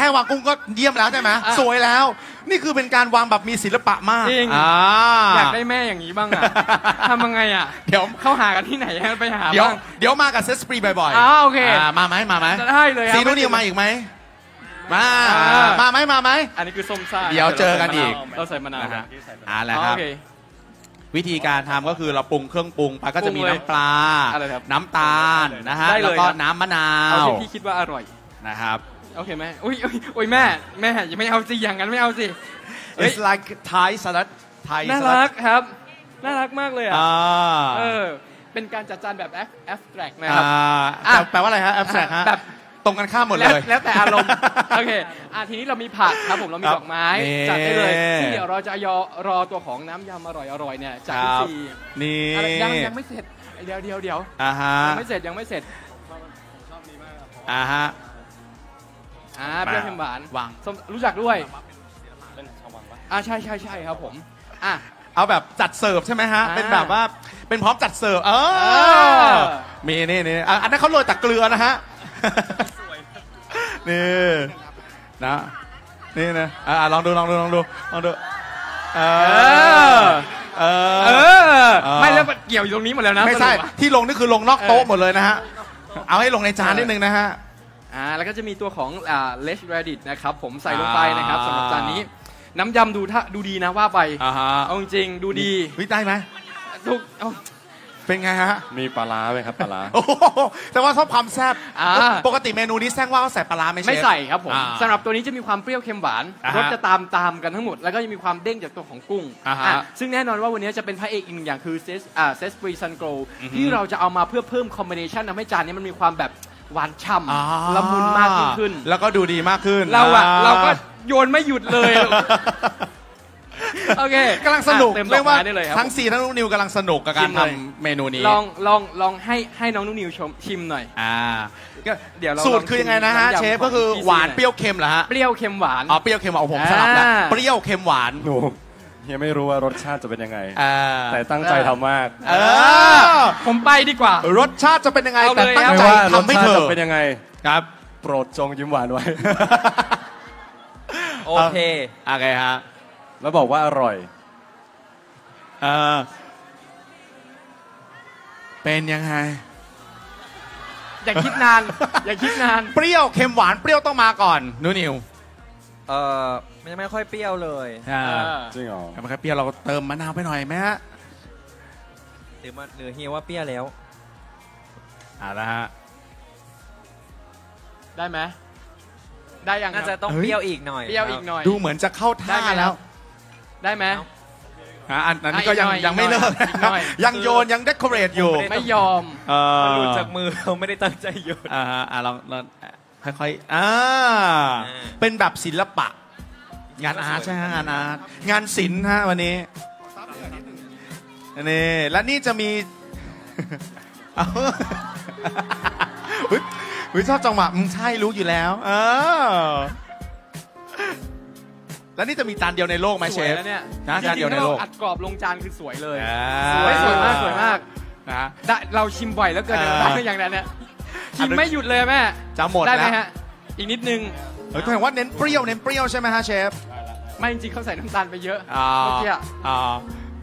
ค่วางกุ้งก็เยี่ยมแล้วใช่ไหมสวยแล้วนี่คือเป็นการวางแบบมีศิลปะมากจริงอ่าอยากได้แม่อย่างนี้บ้างอะทำยังไงอะเดี๋ยวเข้าหากันที่ไหนไปหาเดี๋ยวบ้างเดี๋ยวมากับเซสปรีบ่อยๆอ๋อโอเคอ่ามาไหมมาไหมได้เลยครับซีนูนิวมาอีกไหมมาอ่ามาไหมมาไหมอันนี้คือส้มซ่าเดี๋ยวเจอกันอีกเราใส่มะนาวนะครัฮะบอ่าแหละอ๋อครัโอบ เควิธีการทำก็คือเราปรุงเครื่องปรุงไปก็จะมีปรุงเลยน้ำปลาอะไรครับน้ำตาลนะฮะได้เลยแล้วก็ครับน้ำมะนาเอาวที่พี่คิดว่าอร่อยนะครับโอเคไหมอุ้ยอุ้ยอุ้ยแม่แม่อย่าไม่เอาสิอย่างนั้นไม่เอาสิเฮ้ย It's like Thai salad Thai น่า salad รักครับ น่ารักมากเลยอ่ะอ่าเออเป็นการจัดจานแบบแอฟแอฟแตรกนะครับอ่าแปลว่าอะไรฮะ abstract ฮะแบบตรงกันข้ามหมดแล้วเลยแล้วแต่อารมณ์ โอเคอ่ะทีนี้เรามีผักครับผมเรามีครับดอกไม้นี่จัดได้เลยซึ่งเดี๋ยวเราจะยอรอตัวของน้ำยำอร่อยๆเนี่ยจากคพี่รับซีนี่อะไรยังยังไม่เสร็จเดี๋ยวเดี๋ยวเดี๋ยวอ่าฮะยังไม่เสร็จยังไม่เสร็จอ่าฮะอ่าเปรี้ยวเค็มหวานวางส้มรู้จักด้วยอ่าใช่ใช่ใช่ครับผมอ่ะเอาแบบจัดเสิร์ฟใช่ไหมฮะอ่าเป็นแบบว่าเป็นพร้อมจัดเสิร์ฟเอเอออมีนี่นี่อ่ะอันนั้นเขาโรยแต่เกลือนะฮะนี่นะนี่นะอ่าลองดูลองดูลองดูลองดูเออเออเออเออไม่แล้วมันเกี่ยวอยู่ตรงนี้หมดแล้วนะไม่ใช่สรุปอะที่ลงนี่คือลงนอกโต๊ะหมดเลยนะฮะเอาให้ลงในจานนิดนึงนะฮะอ่าแล้วก็จะมีตัวของอ่าเลชเรดิตนะครับผมใส่ลงไปนะครับสำหรับจานนี้น้ำยำดูถ้าดูดีนะว่าไปอ่าฮะเอาจริงๆดูดีวิได้ไหมทุกเอาเป็นไงฮะมีปลาร้าไหมครับปลาร้าโอ้โหแต่ว่าชอบความแซ่บอ่าปกติเมนูนี้แซงว่าเขาใส่ปลาร้าไหมเชฟไม่ใส่ครับผมอ่าสำหรับตัวนี้จะมีความเปรี้ยวเค็มหวานอ่าฮะรสจะตามตามกันทั้งหมดแล้วก็จะมีความเด้งจากตัวของกุ้งอ่าฮะอ่ะซึ่งแน่นอนว่าวันนี้จะเป็นพระเอกอีกหนึ่งอย่างคือเซสอ่าเซสปรีซันโกอือฮึที่เราจะเอามาเพื่อเพิ่มคอมบิเนชันทำให้จานนี้มันมีความแบบหวานฉ่อ่าำละมุนมากยิ่งขึ้นแล้วก็ดูดีมากขึ้นเราอะเราก็โยนไม่หยุดเลย โอเคกำลังสนุกอ่ะเต็มดเรีอย กกว่าไม้ได้เลยครับทั้งซีทั้งนิวกำลังสนุกกับการชิมเลยทำเมนูนี้ลองลองลองให้ให้น้องนุ่นนิวชมชิมหน่อยอ่าก็เดี๋ยวเราสูตรคือยังไงนะฮะลองชิมเชฟก็คือของพี่หวานซีหน่อยเปรี้ยวเค็มเหรอฮะเปรี้ยวเค็มหวานอ๋อเปรี้ยวเค็มเอาผมสลับแล้วอ่าเปรี้ยวเค็มหวานหนูยังไม่รู้ว่ารสชาติจะเป็นยังไงอ่าแต่ตั้งใจทำมากเออผมไปดีกว่ารสชาติจะเป็นยังไงเอาแต่เลยตั้งไม่ใจว่ารสทำให้ชาเธติอจะเป็นยังไงครับโปรดจงยิ้มหวานไว้โอเคโอเคฮะแล้วบอกว่าอร่อยเออเป็นยังไงอย่าคิดนาน อย่าคิดนานเปรี้ยวเค็มหวานเปรี้ยวต้องมาก่อนนูนิวเออไม่ไม่ค่อยเปรี้ยวเลยอ่าจริงเหรอแต่มันแค่เปรี้ยวเราเติมมะนาวไปหน่อยไหมฮะหรือมันหรือเฮียว่าเปรี้ยวแล้วอ่าละฮะได้ไหมได้ยังคน่ารับจะต้องเฮ้ยเปรี้ยวอีกหน่อยเปรี้ยวอีกหน่อยดูเหมือนจะเข้าท่าได้ไหมแล้วได้ไหมอ่ะอันอันนี้ก็ยังอ่ะอีกหน่อยยังไม่เลิกอีกหน่อยยังโยนยังเดคอเรทอยู่ไม่ยอมเอมันอหลุดจากมือเราไม่ได้ตั้งใจหยุดอ่าฮะอ่าลองลองค่อยๆอ่าอ่าเป็นแบบศิลปะ งานอาร์ตใช่ไหมงานอาร์ตงานศิลป์ฮะวันนี้นี่และนี่จะมี เอาอุ๊ยอุ๊ยชอบจังหวะอืมใช่รู้อยู่แล้ว เออแล้วนี่จะมีจานเดียวในโลกไหมสเชวยฟแล้วเนี่ยนะจจานริเดียวงๆในถ้าโลเรากอัดกรอบลงจานคือสวยเลยอ่าสวยสวยมากสวยมากนะได้เราชิมบ่อยแล้วเกินเออได้อย่างนั้นเนี่ยชิมไม่หยุดเลยแม่จะหมดได้ไหมแล้วฮะอีกนิดนึงเฮ้ยแสดงว่าเน้นเปรี้ยวเน้นเปรี้ยวใช่ไหมฮะเชฟไม่จริงๆเขาใส่น้ำตาลไปเยอะอ่าเมื่อกี้อะอ่า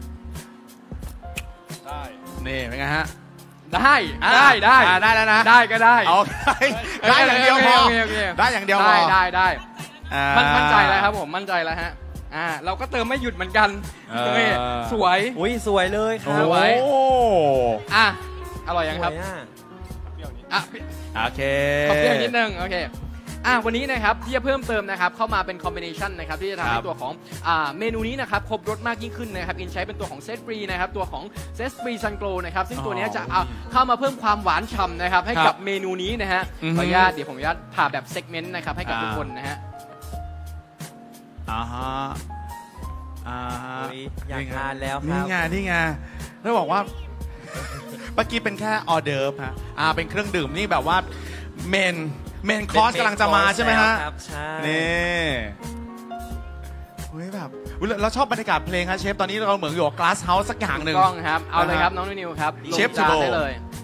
นี่เป็นไงฮะได้ได้ได้อ่าได้แล้วนะได้ก็ได้โอเคได้อย่างเดียวพอโอเคโอเคโอเคได้อย่างเดียวพได้อได้ได้อ่ามันมั่นใจแล้วครับผมมั่นใจแล้วฮะอ่าเราก็เติมไม่หยุดเหมือนกันเออนี่สวยอุ้ยสวยเลยคโอ้รับโหอ่ะอร่อยยังครับสวยอะอ่ะโอเคขอเปรี้ยวนิดนึงโอเคอ่ะวันนี้นะครับที่จะเพิ่มเติมนะครับเข้ามาเป็นคอมบิเนชันนะครับที่จะทำครัให้บตัวของอ่าเมนูนี้นะครับครบรสมากยิ่งขึ้นนะครับอินใช้เป็นตัวของเซตฟรีนะครับตัวของเซตฟรีซันโกลนะครับซึ่งตัวเนี้ยจะเอาเข้ามาเพิ่มความหวานฉ่ำนะครับให้กับเมนูนี้นะฮะอือฮึขออนุญาตเดี๋ยวผมอนุญาตผ่าแบบเซกเมนต์นะครับให้กับอ่าทุกคนนะฮะอ่าฮะอ่าฮะอุ๊ยอยากทานแล้วคนี่รับไงนี่ไงแล้วบอกว่า เมื่อกี้เป็นแค่ออเดิร์ฟฮะอ่าเป็นเครื่องดื่มนี่แบบว่าเมนเมนคอร์สกำลังจะมาใช่ไหมฮะครับใช่นี่เฮ้ยแบบอุ๊ยแล้วแล้วชอบบรรยากาศเพลงครับเชฟตอนนี้เราเหมือนอยู่กับกลาสเฮาส์สักอย่างหนึ่งกล้องครับเอาเลยครับน้องนิวครับเชฟลงจานทูโบได้เลยค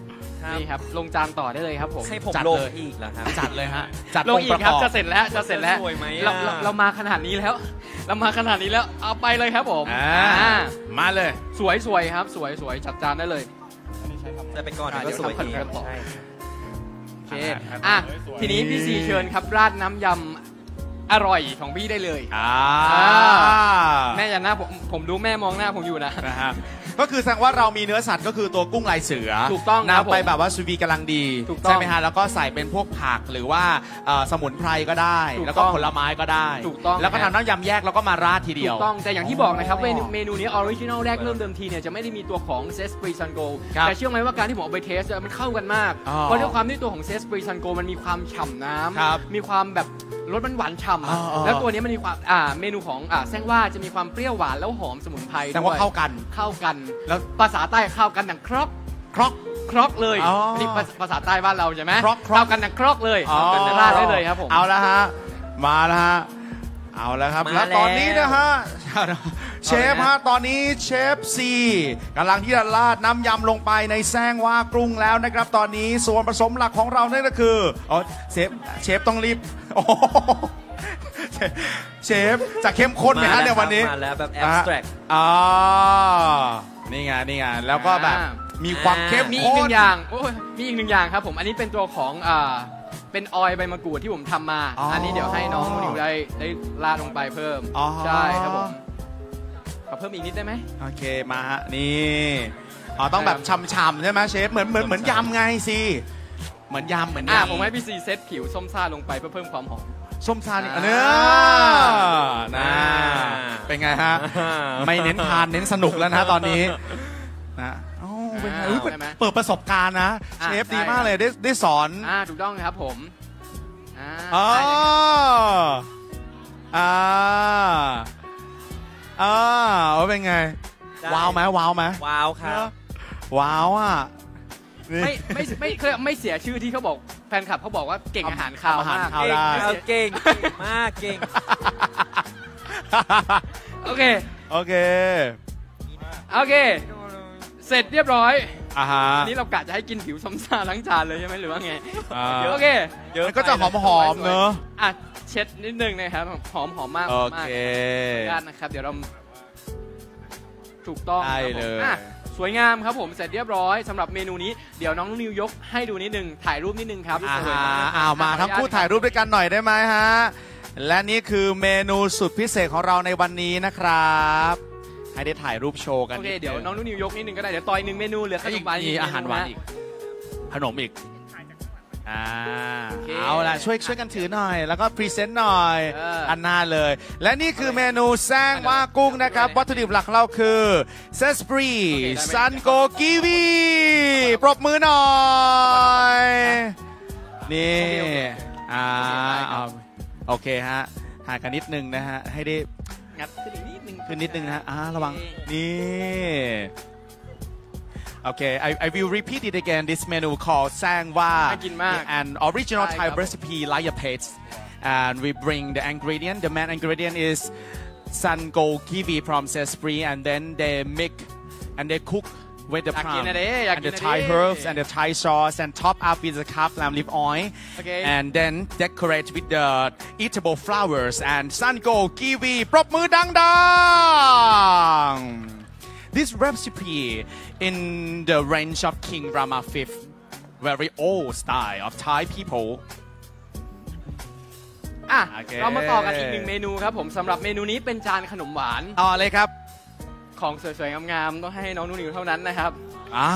นี่ครับลงจานต่อได้เลยครับผมให้ผมจัดลงเลยอีกเหรอครับจัดเลยฮะจัดลงอีกครับองค์ปะบจะเสร็จแล้วจะเสร็จแล้วสวยไหมเราอ่ะเราเรามาขนาดนี้แล้ว เรามาขนาดนี้แล้วเอาไปเลยครับผมอ่าอ่ามาเลยสวยสวยครับสวยสวยจัดจานได้เลยแต่ไปก่อนอ่ะเดี๋ยวก็สวยเดี๋ดียวทำกันต่อใช่โอเคอ่ะทีนี้พี่ซีเชิญครับราดน้ำยำอร่อยของพี่ได้เลยอ่าแม่อย่าหน้าผมผมดูแม่มองหน้าผมอยู่นะนะฮะก็คือแสดงว่าเรามีเนื้อสัตว์ก็คือตัวกุ้งลายเสือถูกต้องครับนำไปผมแบบว่าซูวีกำลังดีถูกต้องใช่ไหมฮะแล้วก็ใส่เป็นพวกผักหรือว่าเอ่อสมุนไพรก็ได้ถูกต้องแล้วก็ผลไม้ก็ได้ถูกต้องแล้วก็ทำน้ำยำแยกแล้วก็มาราดทีเดีถูยวกต้องแต่อย่างที่บอกนะครับเมนูเมนูนี้ออริจินอลแรกเริ่มเดิมทีเนี่ยจะไม่ได้มีตัวของเซสปรีซันโกครับแต่เชื่อไหมว่าการที่ผมเอาไปเทสเนี่ยมันเข้ากันมากอ๋อเพราะด้วยความที่ตัวของเซสปรีซันโกมันมีความฉ่ำน้ครับำมีความแบบรสมันหวานฉ่ำอ๋อะออ๋อแล้วตัวนี้มันมีความอ่าเมนูของอ่าแซงว่าจะมีความเปรี้ยวหวานแล้วหอมสมุนไพรแสดงว่าด้วยเข้ากันเข้ากันแล้วภาษาใต้เข้ากันดังครอกครอกครอกเลยอ๋ออันนี้ภาษาภาษาใต้บ้านเราใช่ไหมครอกครอกเข้ากันดังครอกเลยเข้ากันราดได้เลยครับผมเอาละฮะมาแล้วฮะเอาแล้วครับมาแล้วตอนนี้แล้วนะฮะเชฟฮะตอนนี้เชฟซีกำลังที่จะราดน้ำยำลงไปในแซงว่ากรุงแล้วนะครับ ตอนนี้ส่วนผสมหลักของเรานั่นก็คืออ๋อเชฟเชฟต้องรีบโอ้โหเชฟจะเข้มข้นไหมฮะในวันนี้มาแล้วแบบแออ่ะบสแตรกอ่านี่ไงนี่ไงแล้วก็แบบอ่ามีความเข้มมีอีกข้หนึ่นงอย่างโอ้ยมีอีกหนึ่งอย่างครับผมอันนี้เป็นตัวของอ่าเป็นออยล์ใบมะกรูดที่ผมทำมาอ๋ออัอันนี้เดี๋ยวให้น้องนิวได้ได้ราดลงไปเพิ่มอ๋อใช่ครับผมขอเพิ่มอีกนิดได้ไหมโอเคมาฮะนี่อ๋อต้องแบบฉ่ำๆใช่ไหมเชฟเหมือนเหมือนเหมือนยำไงสิเหมือนยำเหมือนอ่ะยำผมให้พี่ซีเซตผิวส้มซ่าลงไปเพื่อเพิ่มความหอมส้มซานี่อ่าเนื้อนะเป็นไงฮะไม่เน้นทานเน้นสนุกแล้วนะตอนนี้นะโอ้เป็นไงอุ๊ยเปิดเปิดประสบการณ์นะเชฟดีมากเลยได้ได้สอนอ่าถูกต้องครับผมอ่าอ๋ออ่าอ่าว่าเป็นไงได้ว้าวไหมว้าวไหมว้าวครับว้าวอ่ะนี่ไม่ไม่ไม่เคยไม่เสียชื่อที่เขาบอกแฟนคลับเขาบอกว่าเก่งอาหารคาวอาหารมากคาวได้เอาเก่งเก่งมากเก่งโอเคโอเคโอเค เสร็จเรียบร้อยอ่าฮะอันนี้เรากะจะให้กินผิวส้มซ่าทั้งจานเลยใช่ไหมหรือว่าไงอ่าโอเคเยอะมันก็จะหอมหอมๆเนอะอ่ะเช็ดนิดนึงนะครับหอมหอมมากโอหอมมากเคญาตนะครับ เดี๋ยวเราถูกต้องได้ครับผมเลยอ่ะสวยงามครับผมเสร็จเรียบร้อยสำหรับเมนูนี้เดี๋ยวน้องนิวยกให้ดูนิดนึงถ่ายรูปนิดนึงครับอ่าสวยฮะมากอ้าวมาทั้งคู่ถ่ายรูปด้วยกันหน่อยได้ไหมฮะ และนี่คือเมนูสุดพิเศษของเราในวันนี้นะครับ ให้ได้ถ่ายรูปโชว์กันโอเคนิเดี๋ยวน้องนิวยกนิดนึงก็ได้เดี๋ยวต่อยหนึ่งเมนูเหลือขก็นอีมกหวานมีกอาหารหวานเมอีก ขนมอีกอ่าโอเคเอาล่ะช่วยช่วยกันถือหน่อย แล้วก็พรีเซนต์หน่อยเอออัอันหน้าเลย และนี่คือเมนูแซงว่ากุ้งนะครับ วัตถุดิบหลักของเราคือเซสปรีซันโกกีวีปรบมือหน่อย นี่อ่าเอาโอเคฮะห่างกันนิดนึงนะฮะ ให้ได้งัดขึ้นอีกนิดนึงขึ้นนิดนึงนะฮะอ่าระวัง นี่ Okay, I, I will repeat it again. This menu called Sang Wa, น่ากินมาก an original ใช่ Thai ครับ recipe like a paste. And we bring the ingredient. The main ingredient is Sango kiwi from Sesame, and then they mix and they cook with the อยากกิน plum อะเด้อยาก and กิน the อะ Thai เด้ herbs and the Thai sauce, and top up with the calf lamb lip oil. Okay. And then decorate with the eatable flowers and Sango kiwi. ปรบมือดังๆ This recipe in the range of King Rama fifth, very old style of Thai people. อ่ะโอเคเรามาต่อกันอีกหนึ่งเมนูครับผมสำหรับเมนูนี้เป็นจานขนมหวานต่อเลยครับของสวยๆงามๆต้องให้น้องนุ่นนิวเท่านั้นนะครับอ้าว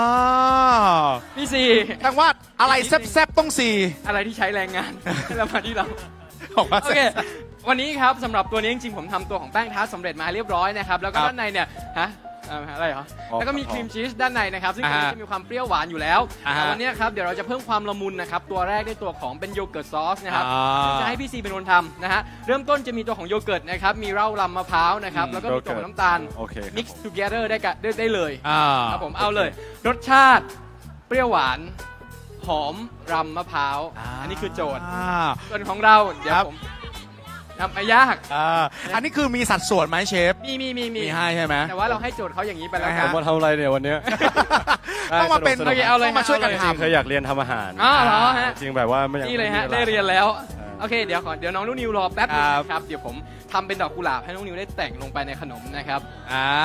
พี่ซีทางว่าอะไรแซ่บๆต้องสี่อะไรที่ใช้แรงงาน แล้วมาที่เราบอกว่าโอเค วันนี้ครับสำหรับตัวนี้จริงๆผมทำตัวของแป้งทาร์ตสำเร็จมาเรียบร้อยนะครับแล้วก็ครับด้านในเนี่ยฮะเอ่ออะไรเหรออ๋อแล้วก็มีครีมชีสด้านในนะครับซึ่งตัวนี้อ่าฮะจะมีความเปรี้ยวหวานอยู่แล้วอ่าฮะแต่วันนี้ครับเดี๋ยวเราจะเพิ่มความละมุนนะครับตัวแรกด้วยตัวของเป็นโยเกิร์ตซอสนะครับอ่าซึ่งจะให้พี่ซีเป็นคนทำนะฮะเริ่มต้นจะมีตัวของโยเกิร์ตนะครับมีเหล้าลำมะพร้าวนะครับแล้วก็มีตัวของน้ำตาลโอเคครับ mix together ได้กันได้ได้เลยอ่าครับผมเอาเลย รสชาติเปรี้ยวหวานหอมรำมะพร้าวอันนี้คือโจทย์อ่าส่วนของเราเดี๋ยวครับผมทำไม่ยากอ่าอันนี้คือมีสัดส่วนไหมเชฟมีมีมีมีมีให้ใช่ไหมแต่ว่าเราให้โจทย์เขาอย่างนี้ไปแล้วนะคฮะรัผบมมาทำอะไรเนี่ยวันเนี้ยต้องมาเป็นสนุกๆเอาเลยต้องมาช่วยกันจริงทำๆเคยอยากเรียนทำอาหารอ้าวเหรอฮะจริงแบบว่าไม่อยากนี่เลยฮะม่มีวได้เรียนแล้วอ่าโอเคเดี๋ยวขอเดี๋ยวน้องนุ่นนิวรอแป๊บนึงครับนะครับเดี๋ยวผมทำเป็นดอกกุหลาบให้น้องนิวได้แต่งลงไปในขนมนะครับอ่า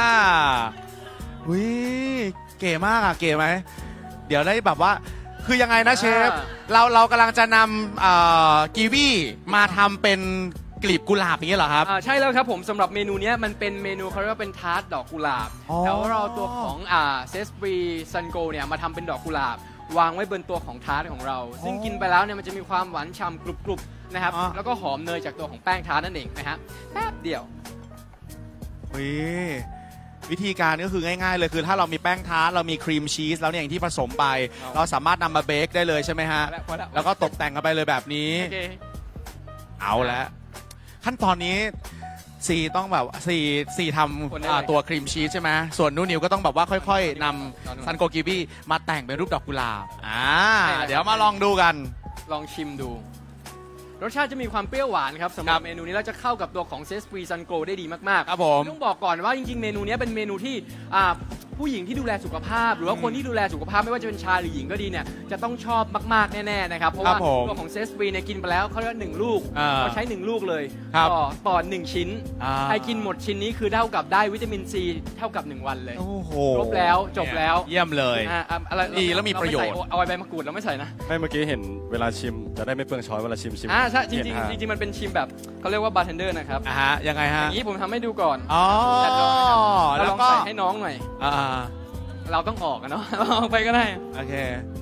วิเก๋มากอ่ะเก๋ไหมเดี๋ยวได้แบบว่าคือยังไงนะเชฟอ่าเราเรากำลังจะนำเอ่อกีวีมาทำเป็นกลีบกุหลาบอย่างนี้เหรอครับอ่าใช่แล้วครับผมสำหรับเมนูเนี้ยมันเป็นเมนูเขาเรียกว่าเป็นทาร์ตดอกกุหลาบอ๋อแต่ว่าเราเอาตัวของอ่าเซสบรีซันโกเนี่ยมาทำเป็นดอกกุหลาบ วางไว้บนตัวของทาร์ตของเรา ซึ่งกินไปแล้วเนี่ยมันจะมีความหวานฉ่ำกรุบๆนะครับอ๋อแล้วก็หอมเนยจากตัวของแป้งทาร์ตนั่นเองนะฮะแป๊บเดียววิวิธีการก็คือง่ายๆเลยคือถ้าเรามีแป้งทาร์ตเรามีครีมชีสแล้วเนี่ยอย่างที่ผสมไปครับเราสามารถนำมาเบคได้เลยใช่ไหมฮะพอแล้วพอแล้วแล้วก็ตกแต่งกันไปเลยแบบนี้โอเคเอาละขั้นตอนนี้ซีต้องแบบซีซีทคนได้ำอ่าเลยตัวครีมชีสใช่ไหมส่วนนูนิวก็ต้องแบบว่าค่อยๆนตอนนู้นำซันโกกิบีมาแต่งเป็นรูปดอกกุหลาบอ่าใช่แล้วเดี๋ยวมาลองดูกันลองชิมดู รสชาติจะมีความเปรี้ยวหวานครับสำหรับเมนูนี้แล้วจะเข้ากับตัวของเซสปรีซันโกได้ดีมากๆครับผมต้องบอกก่อนว่าจริงๆเมนูนี้เป็นเมนูที่อ่าผู้หญิงที่ดูแลสุขภาพ หรือว่าคนที่ดูแลสุขภาพไม่ว่าจะเป็นชายหรือหญิงก็ดีเนี่ยจะต้องชอบมากๆแน่ๆนะครับเพราะว่าครับผมตัวของเซสปรีเนี่ยกินไปแล้วเขาเรียกว่าหนึ่งลูกอ่าเราใช้หนึ่งลูกเลยครับต่อต่อหนึ่งชิ้นอ่าใครกินหมดชิ้นนี้คือเท่ากับได้วิตามินซีเท่ากับหนึ่งวันเลยโอ้โหครบแล้วจบแล้วเยี่ยมเลยอ่าอ่าอะไรดีแล้วมีประโยชน์เาไม่ใส่เอาใบมะกรูดเราไม่ใส่นะไม่เมื่อกี้เห็นเวลาชิมจะได้ไม่เปลืองช้อนเวลาชิมชิมอ่าใช่จริงเห็นๆฮะจริงๆมันเป็นชิมแบบเขาเรียกว่าบาร์เทนเดอร์นะครับอ่าฮะยังไงอฮะย่างนี้ผมทำให้ดูก่อนอ๋อแต่เราเราแล้ลวองก็ใส่ให้น้องหน่อยอ่าเราต้องออกอะเนาะ ลองไปก็ได้โอเค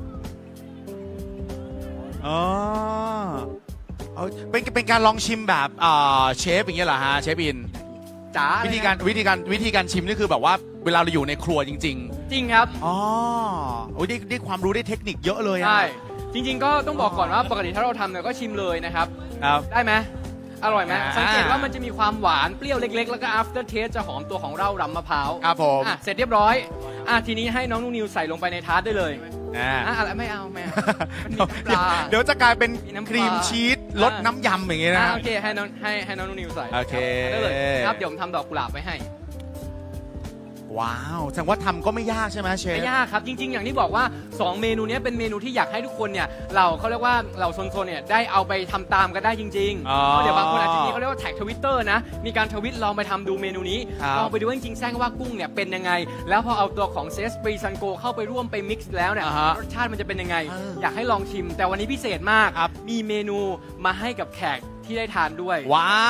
อ๋อเอาเป็นเป็นการลองชิมแบบอ่าเชฟอย่างเงี้ยเหรอฮะเชฟอินจ๋าวิธีการวิธีการวิธีการชิมนี่คือแบบว่าเวลาเราอยู่ในครัวจริงจริงครับๆ อ๋อโอ้ยได้ได้ความรู้ได้เทคนิคเยอะเลยอะใช่จริง ๆ ก็ต้องบอกก่อนว่าปกติถ้าเราทำเนี่ยก็ชิมเลยนะครับครับได้ไหมอร่อยไหมอ่าสังเกตว่ามันจะมีความหวานเปรี้ยวเล็ก ๆ แล้วก็ after taste จะหอมตัวของเรารำมะพร้าวครับผมอ่ะเสร็จเรียบร้อยอ่ะทีนี้ให้น้องนุ่นนิวใส่ลงไปในทาร์ตได้เลยอ่าอ่ะอะไรไม่เอาไม่เอามันมีน้ำปลาเดี๋ยวจะกลายเป็นมีน้ำปลาครีมชีสรสน้ำยำอย่างเงี้ยอ่ะนะโอเคให้น้องให้ให้น้องนุ่นนิวใส่โอเคได้เลยครับเดี๋ยวผมทำดอกกุหลาบไว้ให้ว้าวแสดงว่าทำก็ไม่ยากใช่ไหมเชฟไม่ยากครับจริงๆ อย่างที่บอกว่าสองเมนูนี้เป็นเมนูที่อยากให้ทุกคนเนี่ยเราเขาเรียกว่าเราโซนๆเนี่ยได้เอาไปทำตามกันได้จริงๆอ๋อเพราะเดี๋ยวบางคนอาจจะมีเขาเรียกว่าแท็กทวิตเตอร์นะมีการทวิตลองไปทำดูเมนูนี้ครับลองไปดูว่าจริงๆแซงว่ากุ้งเนี่ยเป็นยังไง แล้วพอเอาตัวของเซสปรีซันโกเข้าไปร่วมไปมิกซ์แล้วเนี่ยอ่าฮะรสชาติมันจะเป็นยังไงเอออยากให้ลองชิม แต่วันนี้พิเศษมากครับมีเมนูมาให้กับแขกที่ได้ทานด้วยว้าว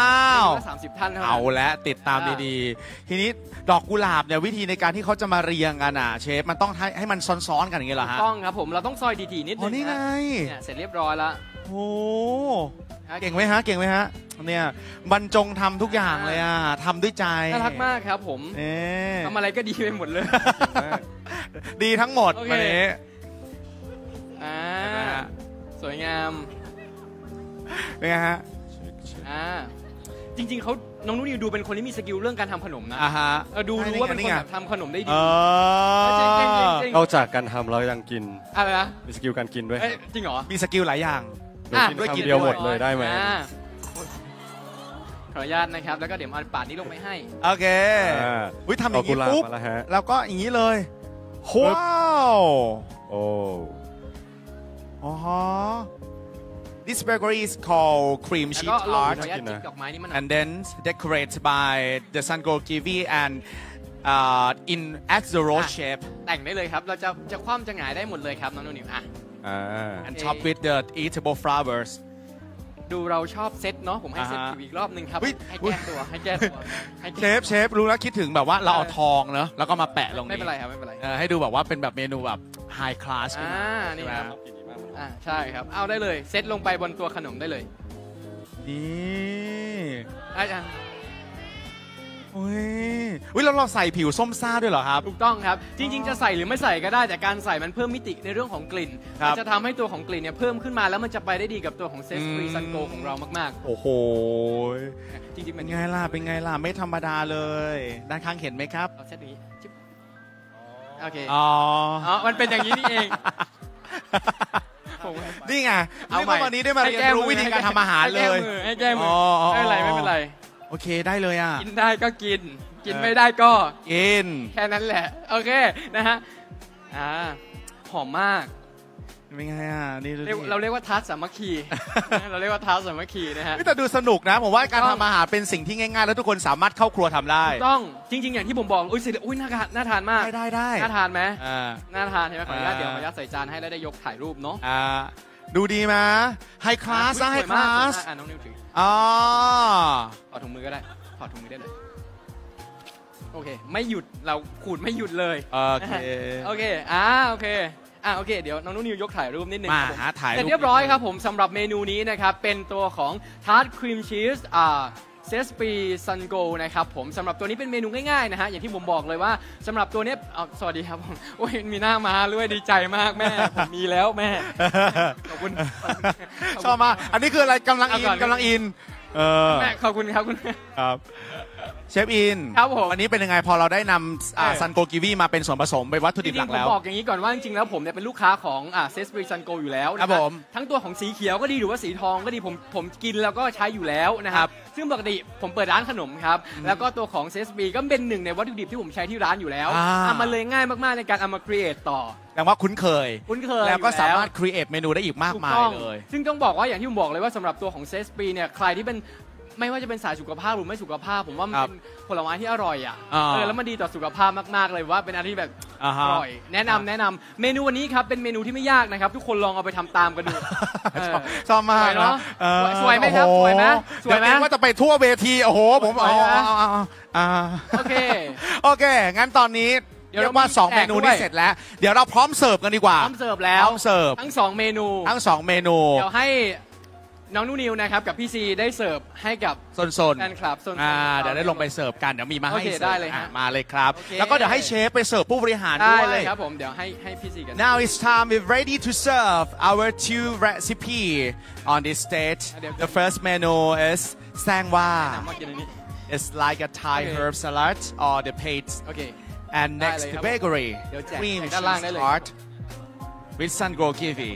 เมนูละสามสิบท่านเท่านั้นเอาละติดตามอ่าดีๆ ทีนี้ดอกกุหลาบเนี่ยวิธีในการที่เขาจะมาเรียงกันอ่ะเชฟมันต้องให้ให้มันซ้อนๆกันอย่างเงี้ยเหรอฮะต้องครับผมเราต้องซอยดีๆนิดนึอ๋อง นี่ไงนะเนี่ยเสร็จเรียบร้อยแล้วโอ้เก่งไหมฮะเก่งไหมฮะเนี่ยบรรจงทำทุกอย่างเลยอ่ะทำด้วยใจน่ารักมากครับผมเอ๊ะทำอะไรก็ดีไปหมดเลยดีทั้งหมดโอเควันนี้อ่าเห็นไหมฮะสวยงามเป็นไงฮะอ่าจริงๆเขาน้องนุ่นนิวดูเป็นคนที่มีสกิลเรื่องการทำขนมนะอ่าฮะเออดูรู้ว่าเป็นคนแบบทำขนมได้เอดีอจริงๆจริงๆจริงนอกจากการทำเรายังกินๆอะไรนะมีสกิลการกินด้วยเอ้ยจริงเหรอมีสกิลหลายอย่างโดยกินด้วยกินคำเดียวด้วยหมดเลยได้ไหมอ่าขออนุญาตนะครับ แล้วก็เดี๋ยวเอาปาดนี้ลงไปให้โอเคอ่าวิทำอย่างเกุนี้หลาบปุ๊บมาแล้วฮะแล้วก็อย่างนี้เลยว้าวโอ้อ๋อ This bakery is called cream แล้ว cheese ก็ลงขอ tart อนุญาตจิกดอกไม้นี้มัน and then decorated by the Sango kiwi and uh, in Axoro shape แต่งได้เลยครับ เราจะจะคว่ำจะหงายได้หมดเลยครับน้องนุ่นนิวอ่ะอ่า and โอเค top with the eatable flowers ดูเราชอบเซตเนาะผมให้เซตอ่าฮะอีกรอบหนึ่งครับอุ๊ยให้แก้ตัวให้แก้ตัวให้เชแก้ฟเชฟรู้แล้วคิดถึงแบบว่าเราเอาทองเนอะแล้วก็มาแปะลงไม่เป็นไรครับไม่เป็นไรเออให้ดูแบบว่าเป็นแบบเมนูแบบ high class ขึ้นอ่ามานี่ใช่ไหมครับอ่าใช่ครับเอาได้เลยเซตลงไปบนตัวขนมได้เลยนี่อ่ะอุ้ยอุ้ยแล้วเราใส่ผิวส้มซ่าด้วยเหรอครับถูกต้องครับ จริง ๆ จะใส่หรือไม่ใส่ก็ได้แต่การใส่มันเพิ่มมิติในเรื่องของกลิ่นครับมันจะทำให้ตัวของกลิ่นเนี่ยเพิ่มขึ้นมาแล้วมันจะไปได้ดีกับตัวของเซสฟรีอืมซันโกของเรามากโอ้โหๆ จริงๆเป็มันนไงล่ะ เป็นไงล่ะ ไม่ธรรมดาเลย ด้านข้างเห็นไหมครับเอาเซตนี้จิ๊บโอเคอ๋ออ๋อมันเป็นอย่างนี้นี่เองผมนี่ไงเอานี่ใหม่ก็วันนี้ได้มาให้เรียนแก้รู้มือวิธีการทำอาหารเลยให้แก้มืออ๋ออ๋อให้แก้มือไม่เป็นไรไม่เป็นไรโอเคได้เลยอ่ะกินได้ก็กิน กินไม่ได้ก็กินแค่นั้นแหละ โอเคนะฮะอ่าหอมมากเป็นไงอ่ะนี่เราเรียกว่าทัสสามัคคีเราเรียกว่าทัสสามัคคีนะฮะแต่ดูสนุกนะผมว่าการทำอาหารเป็นสิ่งที่ง่ายๆแล้วทุกคนสามารถเข้าครัวทำได้ต้องจริงๆอย่างที่ผมบอกอุ้ยสิอุ้ยน่าทานน่าทานมากได้ได้น่าทานไหมน่าทานใช่ไหมขออนุญาตเดี๋ยวขออนุญาตใส่จานให้แล้วได้ยกถ่ายรูปเนาะดูดีไหมไฮคลาสนะไฮคลาสอ่าน้องนิวถืออ๋อถอดถุงมือก็ได้ถอดถุงมือได้เลยโอเคไม่หยุดเราขูดไม่หยุดเลยโอเคโอเคอ่าโอเคอ่ะโอเคเดี๋ยวน้องนุ่นนิวยกถ่ายรูปนิดนึงมาหาถ่ายรูปเสร็จเรียบร้อยครับผมสำหรับเมนูนี้นะครับเป็นตัวของทาร์ตครีมชีสอ่าเซสปีซันโกนะครับผมสำหรับตัวนี้เป็นเมนูง่ายๆนะฮะอย่างที่ผมบอกเลยว่าสำหรับตัวนี้สวัสดีครับผมโอ้ยมีหน้ามาด้วยดีใจมากแม่ผมมีแล้วแม่ขอบคุณชอบมาอันนี้คืออะไรกำลังอินกำลังอินแม่ขอบคุณครับคุณครับเชฟอินครับผมวันนี้เป็นยังไงพอเราได้นำซันโกกิวีมาเป็นส่วนผสมเป็นวัตถุดิบหลักแล้วผมบอกอย่างนี้ก่อนว่าจริงๆแล้วผมเนี่ยเป็นลูกค้าของเซสปรีซันโกอยู่แล้วนะครับทั้งตัวของสีเขียวก็ดีหรือว่าสีทองก็ดีผมผมกินแล้วก็ใช้อยู่แล้วนะครับซึ่งปกติผมเปิดร้านขนมครับแล้วก็ตัวของเซสปรีก็เป็นหนึ่งในวัตถุดิบที่ผมใช้ที่ร้านอยู่แล้วมันเลยง่ายมากๆในการเอามาครีเอทต่อแต่ว่าคุ้นเคยคุ้นเคยแล้วก็สามารถครีเอทเมนูได้อีกมากมายเลยซึ่งต้องบอกว่าอย่างที่ผมบอกเลยว่าสำหรับตัวของเซสปรีเนี่ยใครที่เป็นไม่ว่าจะเป็นสายสุขภาพหรือไม่สุขภาพผมว่ามันเป็นผลไม้ที่อร่อยอ่ะเออแล้วมันดีต่อสุขภาพมากๆเลยว่าเป็นอะไรที่แบบอร่อยแนะนำแนะนำเมนูวันนี้ครับเป็นเมนูที่ไม่ยากนะครับทุกคนลองเอาไปทำตามกันดูชอบมากเนาะสวยไหมครับสวยไหมสวยไหมว่าจะไปทั่วเวทีโอ้โหผมอ๋อโอเคโอเคงั้นตอนนี้เรียกว่าสองเมนูนี้เสร็จแล้วเดี๋ยวเราพร้อมเสิร์ฟกันดีกว่าพร้อมเสิร์ฟแล้วพร้อมเสิร์ฟทั้งสองเมนูทั้งสองเมนูเดี๋ยวให้น้องนุ่นนิวนะครับกับพี่ซีได้เสิร์ฟให้กับโซนๆแฟนคลับโซนๆเดี๋ยวได้ลงไปเสิร์ฟกันเดี๋ยวมีมาให้เสิร์ฟได้เลยฮะมาเลยครับแล้วก็เดี๋ยวให้เชฟไปเสิร์ฟผู้บริหารด้วยได้เลยครับผมเดี๋ยวให้ให้พี่ซีกัน Now it's time we're ready to serve our two recipe on this stage the first menu is แซงว่า it's like a Thai herb salad or the paste and next the bakery cream cheese tart with sun go kiwi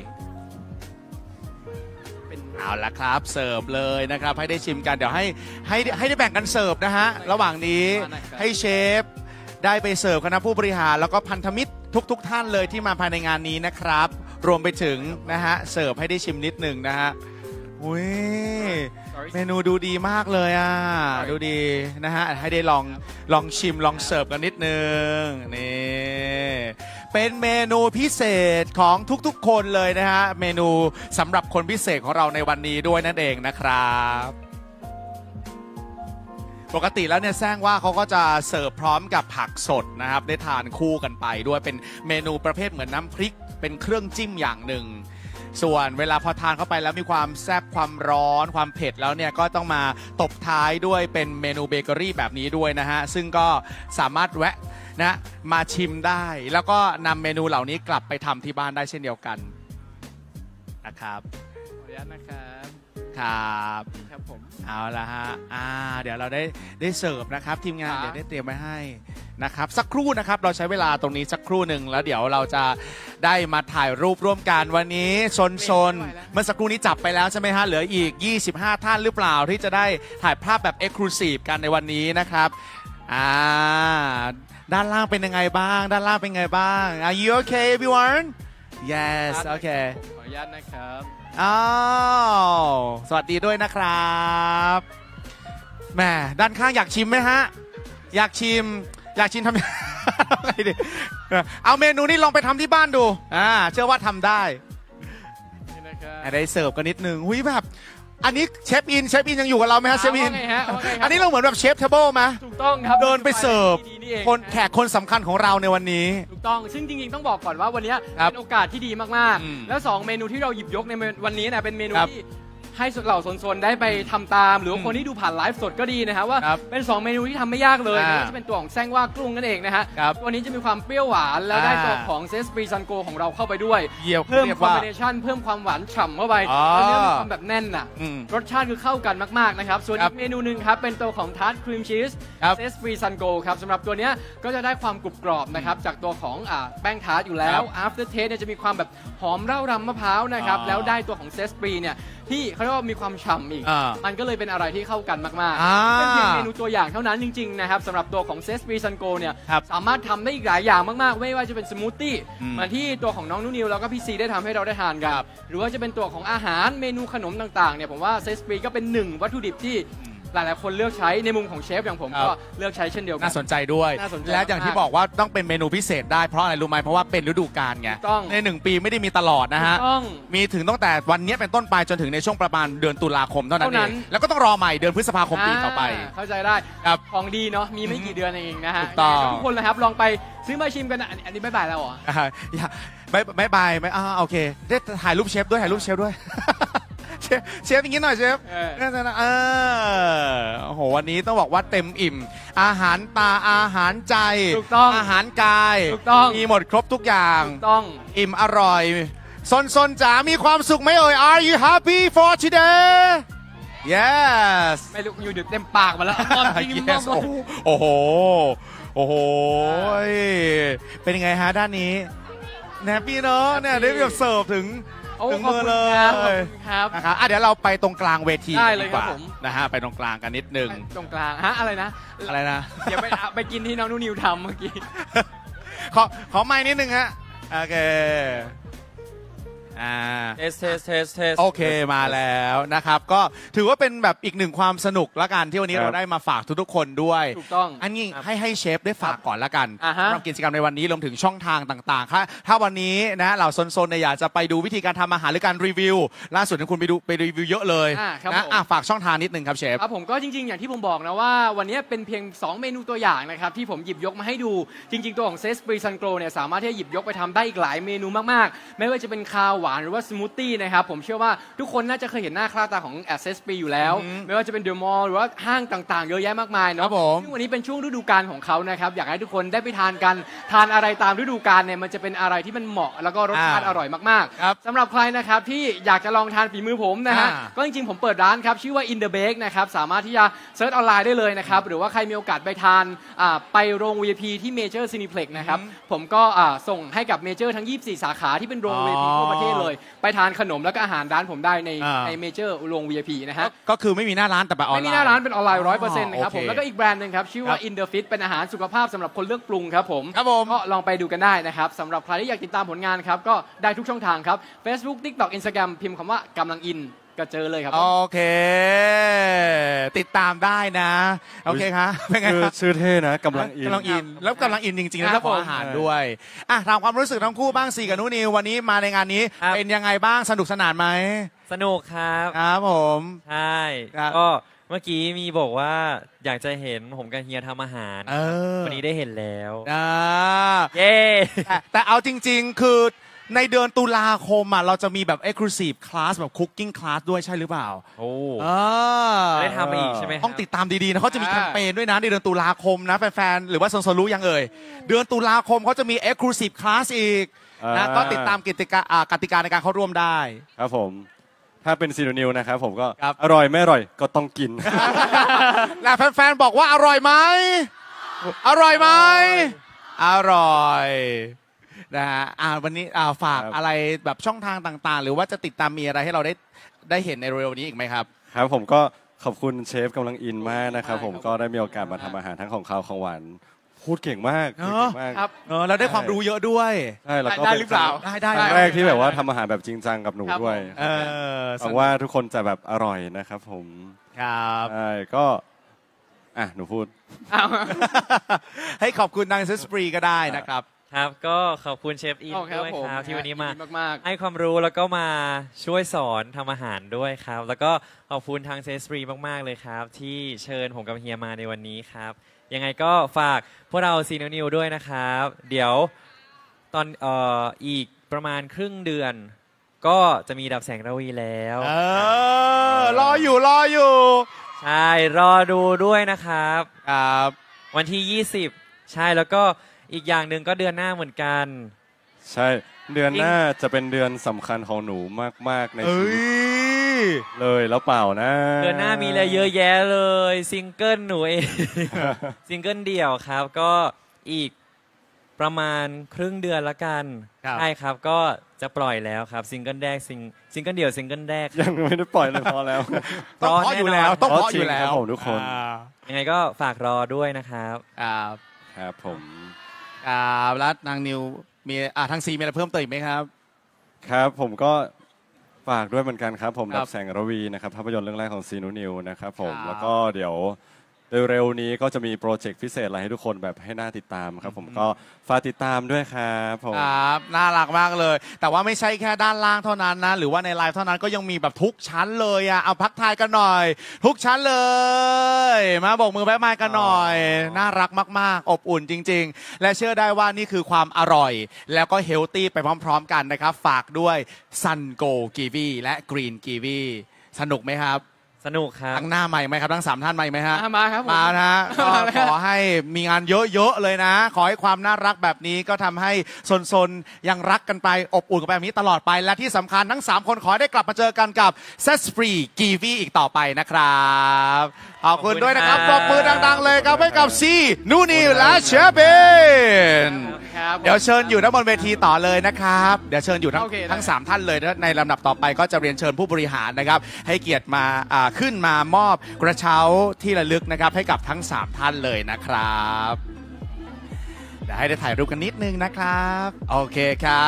เอาละครับเสิร์ฟเลยนะครับให้ได้ชิมกันเดี๋ยวให้ให้ให้ได้แบ่งกันเสิร์ฟนะฮะระหว่างนี้ให้เชฟได้ไปเสิร์ฟคณะผู้บริหารแล้วก็พันธมิตรทุกๆท่านเลยที่มาภายในงานนี้นะครับรวมไปถึงนะฮะเสิร์ฟให้ได้ชิมนิดหนึ่งนะฮะอุ้ยเมนูดูดีมากเลยอ่ะดูดีนะฮะให้ได้ลองลองชิมลองเสิร์ฟกันนิดนึงนี่เป็นเมนูพิเศษของทุกๆคนเลยนะฮะเมนูสำหรับคนพิเศษของเราในวันนี้ด้วยนั่นเองนะครับปกติแล้วเนี่ยแซงว่าเขาก็จะเสิร์ฟพร้อมกับผักสดนะครับได้ทานคู่กันไปด้วยเป็นเมนูประเภทเหมือนน้ำพริกเป็นเครื่องจิ้มอย่างหนึ่งส่วนเวลาพอทานเข้าไปแล้วมีความแซ่บความร้อนความเผ็ดแล้วเนี่ยก็ต้องมาตบท้ายด้วยเป็นเมนูเบเกอรี่แบบนี้ด้วยนะฮะซึ่งก็สามารถแวะนะมาชิมได้แล้วก็นำเมนูเหล่านี้กลับไปทำที่บ้านได้เช่นเดียวกันนะครับขออนุญาตนะครับครับครับผมเอาละฮะอ่าเดี๋ยวเราได้ได้เสิร์ฟนะครับทีมงานเดี๋ยวได้เตรียมไว้ให้นะครับสักครู่นะครับเราใช้เวลาตรงนี้สักครู่หนึ่งแล้วเดี๋ยวเราจะได้มาถ่ายรูปร่วมกันวันนี้โซนๆเมื่อสักครู่นี้จับไปแล้วใช่ไหมฮะเหลืออีกยี่สิบห้าท่านหรือเปล่าที่จะได้ถ่ายภาพแบบ Exclusive กันในวันนี้นะครับอ่าด้านล่างเป็นยังไงบ้างด้านล่างเป็นไงบ้าง Are you okay everyone Yes okay ขออนุญาตนะครับอ้าวสวัสดีด้วยนะครับแหมด้านข้างอยากชิมไหมฮะอยากชิมอยากชิมทำอะไรดิเอาเมนูนี้ลองไปทำที่บ้านดูอ่าเชื่อว่าทำได้ได้เสิร์ฟกันนิดนึงหุ้ยแบบอันนี้เชฟอินเชฟอินยังอยู่กับเราไหมฮะเชฟอินอันนี้เราเหมือนแบบเชฟเทเบิลไหมถูกต้องครับเดินไปเสิร์ฟคนแขกคนสำคัญของเราในวันนี้ถูกต้องซึ่งจริงๆต้องบอกก่อนว่าวันนี้เป็นโอกาสที่ดีมากๆแล้วสองเมนูที่เราหยิบยกในวันนี้นะเป็นเมนูที่ให้เหล่าโซนๆได้ไปทำตามหรือคนที่ดูผ่านไลฟ์สดก็ดีนะฮะว่าเป็นสองเมนูที่ทำไม่ยากเลยนะจะเป็นตัวของแซงว่ากรุ้งนั่นเองนะฮะตัวนี้จะมีความเปรี้ยวหวานแล้วได้ตัวของเซสปรีซันโกของเราเข้าไปด้วยเพิ่มคอมบิเนชันเพิ่มความหวานฉ่ำเข้าไปแล้วเนื้อมีความแบบแน่นน่ะรสชาติคือเข้ากันมากๆนะครับส่วนอีกเมนูหนึ่งครับเป็นตัวของทาร์ตครีมชีสเซสปรีซันโกครับสำหรับตัวนี้ก็จะได้ความกรุบกรอบนะครับจากตัวของแป้งทาร์ตอยู่แล้ว after taste เนี่ยจะมีความแบบหอมเร่ารำมะพร้าวนะครับแล้วได้ตัวของเซสปรีเนี่ยที่เขาเรียกว่ามีความฉ่ำอีกอ่ามัมันก็เลยเป็นอะไรที่เข้ากันมากอ่าๆเป็นเพียงเมนูตัวอย่างเท่านั้นจริงๆนะครับสำหรับตัวของเซสปรีซันโกเนี่ยครับสามารถทำได้อีกหลายอย่างมากๆไม่ว่าจะเป็นสมูทตี้อืมเหมือนที่ตัวของน้องนุ่นนิวแล้วก็พี่ซีได้ทำให้เราได้ทานกันหรือว่าจะเป็นตัวของอาหารเมนูขนมต่างๆเนี่ยผมว่าเซสปรีก็เป็นหนึ่งวัตถุดิบที่หลายๆคนเลือกใช้ในมุมของเชฟอย่างผมก็เลือกใช้เช่นเดียวกันน่าสนใจด้วยน่าสนใจและอย่างที่มากบอกว่าต้องเป็นเมนูพิเศษได้เพราะอะไรรู้ไหมเพราะว่าเป็นฤดูกาลไงถูกต้องในหนึ่งปีไม่ได้มีตลอดนะฮะถูกต้องมีถึงตั้งแต่วันนี้เป็นต้นไปจนถึงในช่วงประมาณเดือนตุลาคมเท่านั้นเท่านั้เอน งแล้วก็ต้องรอใหม่เดือนพฤษภาคมปีต่อไปาเข้าใจได้ครับของดีเนาะมีไม่กี่เดือนเองนะฮะถูกต้องทุกคนเลยครับลองไปซื้อมาชิมกันนะอันอันนี้ไม่บ่ายแล้วเหรออ่าอย่าไม่ไม่บายไม่อ่าโอเคได้ถ่ายรูปเชฟด้วยถ่ายรูปเชฟด้วย เชฟเชฟอย่างนี้หน่อยเชฟเออนั่นนะเออโอ้โหวันนี้ต้องบอกว่าเต็มอิ่ม อาหารตาอาหารใจถูกต้องอาหารกายถูกต้องมีหมดครบทุกอย่างถูกต้องอิ่มอร่อยซนซนจ๋ามีความสุขไหมเอ่ย Are you happy for today Yes ไม่รู้อยู่ดึกเต็มปากมาแล้วตอนจริง yes โอ้โหโอ้โหโอ้โหเป็นยังไงฮะด้านนี้แนปปี้เนาะเนี่ยได้แบบเสิร์ฟถึงโอ้ถึงขอบมือคุณเลครับขอบยคุณครับนะครับอ่ะเดี๋ยวเราไปตรงกลางเวทีได้เลยดีกว่าครับผมนะฮะไปตรงกลางกันนิดนึงตรงกลางฮะอะไรนะอะไรนะเดี๋ยวไปเอาไปกินที่น้องนุ่นนิวทำเมื่อกี้ขอขอไม้นิดนึงฮะโอเคอ่าเทสเทสเทสเทสโอเคมาแล้วนะครับ ก็ถือว่าเป็นแบบอีกหนึ่งความสนุกละกันที่วันนี้ครับเราได้มาฝากทุกๆคนด้วยถูกต้องอันนี้ให้ให้เชฟได้ฝากก่อนละกันอ่าฮะสำหรับกิจกรรมในวันนี้รวมถึงช่องทางต่างๆถ้าถ้าวันนี้นะเหล่าโซนๆเนี่ยอยากจะไปดูวิธีการทำอาหารหรือการรีวิวล่าสุดที่คุณไปดูไปรีวิวเยอะเลยอ่าครับนะผมอ่ะฝากช่องทางนิดนึงครับเชฟครับผมก็จริงๆ อย่างที่ผมบอกนะว่าวันนี้เป็นเพียง สอง เมนูตัวอย่างนะครับที่ผมหยิบยกมาให้ดูจริงๆ ตัวของเซสปรีซันโกเนี่ยสามารถที่จะหยิบยกไปทำได้อีกหลายเมนูมากๆ ไม่ว่าจะเป็นคาวหวานหรือว่าสมูทตี้นะครับผมเชื่อว่าทุกคนน่าจะเคยเห็นหน้าค่าตาของแอสเซสปรีอยู่แล้ว ไม่ว่าจะเป็นเดอะมอลล์หรือว่าห้างต่างๆ เยอะแยะมากมายครัเนาะบผมซึ่งวันนี้เป็นช่วงฤดูกาลของเขานะครับอยากให้ทุกคนได้ไปทานกันทานอะไรตามฤดูกาลเนี่ยมันจะเป็นอะไรที่มันเหมาะแล้วก็รสชาติอร่อยมากๆครับสำหรับใครนะครับที่อยากจะลองทานฝีมือผมนะฮะอ่าก็จริงๆ ผมเปิดร้านครับชื่อว่า In the Bake นะครับสามารถที่จะเซิร์ชออนไลน์ได้เลยนะครับหรือว่าใครมีโอกาสไปทานอ่าไปโรง วี ไอ พี ที่เมเจอร์ซีนิเพล็กนะครับผมก็อ่าส่งให้กับเมเจอร์ทั้งยี่สิบสี่สาขาที่เป็นโรง วี ไอ พี ทั่วประเทศเลย ไปทานขนมแล้วก็อาหารร้านผมได้ในอ่าในเมเจอร์โรง วี ไอ พี นะฮะก็คือไม่มีหน้าร้านแต่ไปออนไลน์ไม่มีหน้าร้านเป็นออนไลน์ร้อยเปอร์เซ็นต์นะครับโอเคผมแล้วก็อีกแบรนด์หนึ่งครับชื่อว่าครับ In the Fit เป็นอาหารสุขภาพสำหรับคนเลือกปรุงครับผมครับผมก็ลองไปดูกันได้นะครับสำหรับใครที่อยากติดตามผลงานครับก็ได้ทุกช่องทางครับ Facebook TikTok Instagram พิมพ์คำว่ากำลังอินก็เจอเลยครับโอเค ติดตามได้นะ โอเคคะเป็นไงชื่อครับชื่อเท่นะกำลังอินกำลังอิน แล้วกำลังอินจริงๆครัแล้บวของผมอาหารด้วยอ่ะถามความรู้สึกทั้งคู่บ้างสี่กับนุนิววันนี้มาในงานนี้ครับเป็นยังไงบ้างสนุกสนานไหมสนุกครับครับผมใช่ครับก็เมื่อกี้มีบอกว่าอยากจะเห็นผมกับเฮียทำอาหารเออวันนี้ได้เห็นแล้วอ่าเย้แต่แต่เอาจริง ๆ คือในเดือนตุลาคมอ่ะเราจะมีแบบ exclusive class แบบ cooking class ด้วยใช่หรือเปล่าโอ้อ่าได้ทำมาอีกใช่ไหมครับต้องติดตามดีๆนะเขาจะมีอ่าแคมเปญด้วยนะในเดือนตุลาคมนะแฟนๆหรือว่าโซนโซรู้ยังเอ่ยเดือนตุลาคมเขาจะมี exclusive class อีกนะอ่าก็ติดตามกิจกาอ่ากติกาในการเข้าร่วมได้ครับผม ถ้าเป็นซีโนนิวนะครับผมก็ครับอร่อยไม่อร่อยก็ต้องกินและแฟนๆบอกว่าอร่อยไหมอร่อยไหมอร่อยนะฮะอ่าวันนี้อ่าฝากครับอะไรแบบช่องทางต่างๆ หรือว่าจะติดตามมีอะไรให้เราได้ได้เห็นในเร็วๆนี้อีกไหมครับครับผมก็ขอบคุณเชฟกำลังอินมากนะครับผมครับก็ได้มีโอกาสมาทำอาหารทั้งของคาวของหวานพูดเก่งมากเนพูดอะเก่งมากครับเออเราได้ความรู้เยอะด้วยใช่แล้วก็ได้เป็นหรือเปล่าได้ได้ครั้งได้แรกที่แบบว่าทำอาหารแบบจริงจังกับหนูครับด้วยเออหวังว่าทุกคนจะแบบอร่อยนะครับผมครับใช่ก็อ่ะหนูพูดอ้าวให้ขอบคุณทางซิสปรีก็ได้นะครับครับก็ขอบคุณเชฟอินโอเคครับด้วยผมครับที่วันนี้มายินดีมากๆให้ความรู้แล้วก็มาช่วยสอนทำอาหารด้วยครับ แล้วก็ขอบคุณทางเซสฟรีมากๆเลยครับ ที่เชิญผมกับเฮียมาในวันนี้ครับ ยังไงก็ฝากพวกเราซีนิวนิวด้วยนะครับ เดี๋ยวตอนเอ่ออีกประมาณครึ่งเดือน ก็จะมีดับแสงระวีแล้วเออ รออยู่รออยู่ใช่รอดูด้วยนะครับครับวันที่ยี่สิบใช่แล้วก็อีกอย่างหนึ่งก็เดือนหน้าเหมือนกันใช่เดือนหน้าจะเป็นเดือนสำคัญของหนูมากๆในเอ้ชีวิตยเลยแล้วเปล่านะเดือนหน้ามีอะไรเยอะแยะเลยซิงเกิลหนูเอง ซิงเกิลเดี่ยวครับก็อีกประมาณครึ่งเดือนละกันครับใช่ครับก็จะจะปล่อยแล้วครับซิงเกิลแรกซิงซิงเกิลเดี่ยวซิงเกิลแรกยังไม่ได้ปล่อยเลยพอแล้วต้องเพราะอยู่แล้วต้องเพราะอยู่แล้วผมทุกคนยังไงก็ฝากรอด้วยนะครับครับครับผมครับแล้วนางนิวมีอ่าทางซีมีอะไรเพิ่มเติมอีกไหมครับครับผมก็ฝากด้วยเหมือนกันครับผมดับแสงระวีนะครับภาพยนตร์เรื่องแรกของซีนูนิวนะครับผมแล้วก็เดี๋ยวเร็วๆนี้ก็จะมีโปรเจกต์พิเศษอะไรให้ทุกคนแบบให้น่าติดตามครับผมก็ฝากติดตามด้วยครับผมครับน่ารักมากเลยแต่ว่าไม่ใช่แค่ด้านล่างเท่านั้นนะหรือว่าในไลฟ์เท่านั้นก็ยังมีแบบทุกชั้นเลยอ่ะเอาพักทายกันหน่อยทุกชั้นเลยมาโบกมือแบ๊ายบายกันหน่อยน่ารักมากๆอบอุ่นจริงๆและเชื่อได้ว่านี่คือความอร่อยแล้วก็เฮลตี้ไปพร้อมๆกันนะครับฝากด้วยซันโกกีวีและกรีนกีวีสนุกไหมครับสนุกครับทั้งหน้าใหม่ไหมครับทั้งสามท่านใหม่ไหมฮะมาครับมานะฮะขอให้มีงานเยอะๆเลยนะขอให้ความน่ารักแบบนี้ก็ทำให้ซนๆยังรักกันไปอบอุ่นกันแบบนี้ตลอดไปและที่สำคัญทั้งสามคนขอได้กลับมาเจอกันกับ Zespri กีวีอีกต่อไปนะครับขอบคุณด้วยนะครับปรบมือดังๆเลยครับให้กับซีนูนิวและเชฟเบนเดี๋ยวเชิญอยู่ด้านบนเวทีต่อเลยนะครับเดี๋ยวเชิญอยู่ทั้งทั้งสามท่านเลยในลำดับต่อไปก็จะเรียนเชิญผู้บริหารนะครับให้เกียรติมาขึ้นมามอบกระเช้าที่ระลึกนะครับให้กับทั้งสามท่านเลยนะครับเดี๋ยวให้ได้ถ่ายรูปกันนิดนึงนะครับโอเคครับ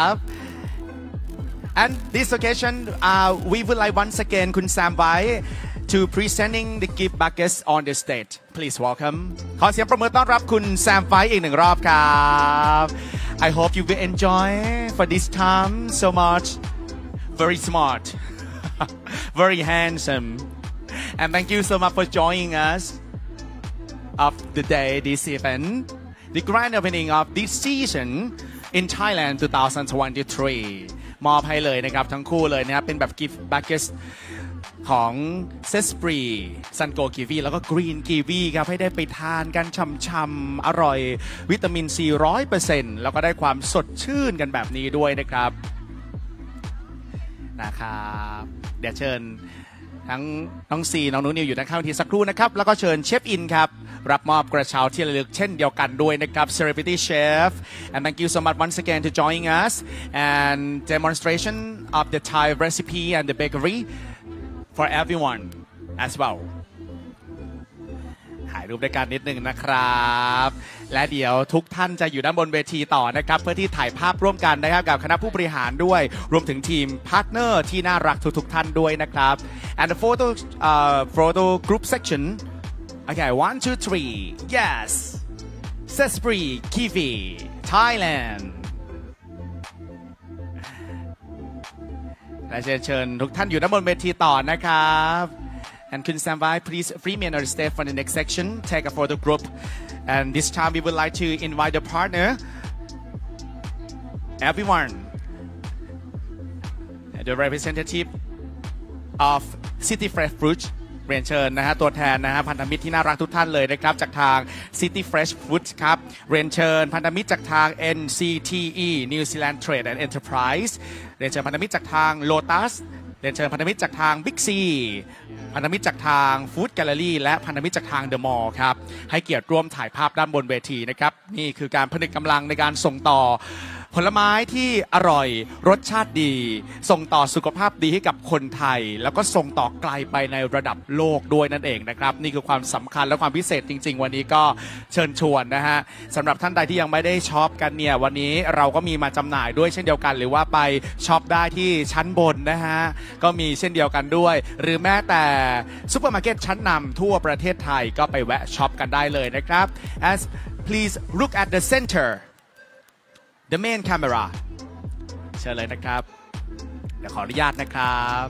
and this occasion uh, we would like once again คุณแซมไว้ to presenting the gift buckets on the stage please welcome ขอเสียงประมือต้อนรับคุณแซมไว้อีกหนึ่งรอบครับ I hope you will enjoy for this time so much very smart very handsome and thank you so much for joining us of the day this event the grand opening of this season in Thailand twenty twenty-three มอบให้เลยนะครับทั้งคู่เลยนะครับเป็นแบบ gift bucketsของ Zespri Sungo Kiwi แล้วก็ Green Kiwi ครับให้ได้ไปทานกันช่ำๆอร่อยวิตามินซี ร้อยเปอร์เซ็นต์ แล้วก็ได้ความสดชื่นกันแบบนี้ด้วยนะครับนะครับเดี๋ยวเชิญทั้งน้องซีน้องนุ้นิวอยู่ด้านข้างเวทีสักครู่นะครับแล้วก็เชิญเชฟอินครับรับมอบกระเช้าที่ระลึกเช่นเดียวกันด้วยนะครับ Celebrity Chef and thank you so much once again to joining us and demonstration of the Thai recipe and the bakery for everyone as well ถ่ายรูปด้วยกันนิดนึงนะครับและเดี๋ยวทุกท่านจะอยู่ด้านบนเวทีต่อนะครับเพื่อที่ถ่ายภาพร่วมกันนะครับกับคณะผู้บริหารด้วยรวมถึงทีมพาร์ทเนอร์ที่น่ารักทุกๆท่านด้วยนะครับ and the photo uh, photo group section okay one two three yes Zespri Kiwi Thailand และเชิญเชิญทุกท่านอยู่ด้านบนเวทีต่อนะครับ and คุณ stand by please free me on the stage for the next section take a photo group and this time we would like to invite the partner everyone the representative of City Fresh Fruit เรียนเชิญนะฮะตัวแทนนะฮะพันธมิตรที่น่ารักทุกท่านเลยนะครับจากทาง City Fresh Fruit ครับเรียนเชิญพันธมิตรจากทาง เอ็น ซี ที อี New Zealand Trade and Enterprise เรียนเชิญพันธมิตรจากทาง Lotus เรียนเชิญพันธมิตรจากทาง Big C พันธมิตรจากทาง Food Gallery และพันธมิตรจากทาง The Mall ครับให้เกียรติร่วมถ่ายภาพด้านบนเวทีนะครับนี่คือการผนึกกำลังในการส่งต่อผลไม้ที่อร่อยรสชาติดีส่งต่อสุขภาพดีให้กับคนไทยแล้วก็ส่งต่อไกลไปในระดับโลกด้วยนั่นเองนะครับนี่คือความสำคัญและความพิเศษจริงๆวันนี้ก็เชิญชวนนะฮะสำหรับท่านใดที่ยังไม่ได้ช็อปกันเนี่ยวันนี้เราก็มีมาจำหน่ายด้วยเช่นเดียวกันหรือว่าไปช็อปได้ที่ชั้นบนนะฮะก็มีเช่นเดียวกันด้วยหรือแม้แต่ซุปเปอร์มาร์เก็ตชั้นนำทั่วประเทศไทยก็ไปแวะช็อปกันได้เลยนะครับ as please look at the center the main camera เชิญเลยนะครับเดี๋ยวขออนุญาตนะครับ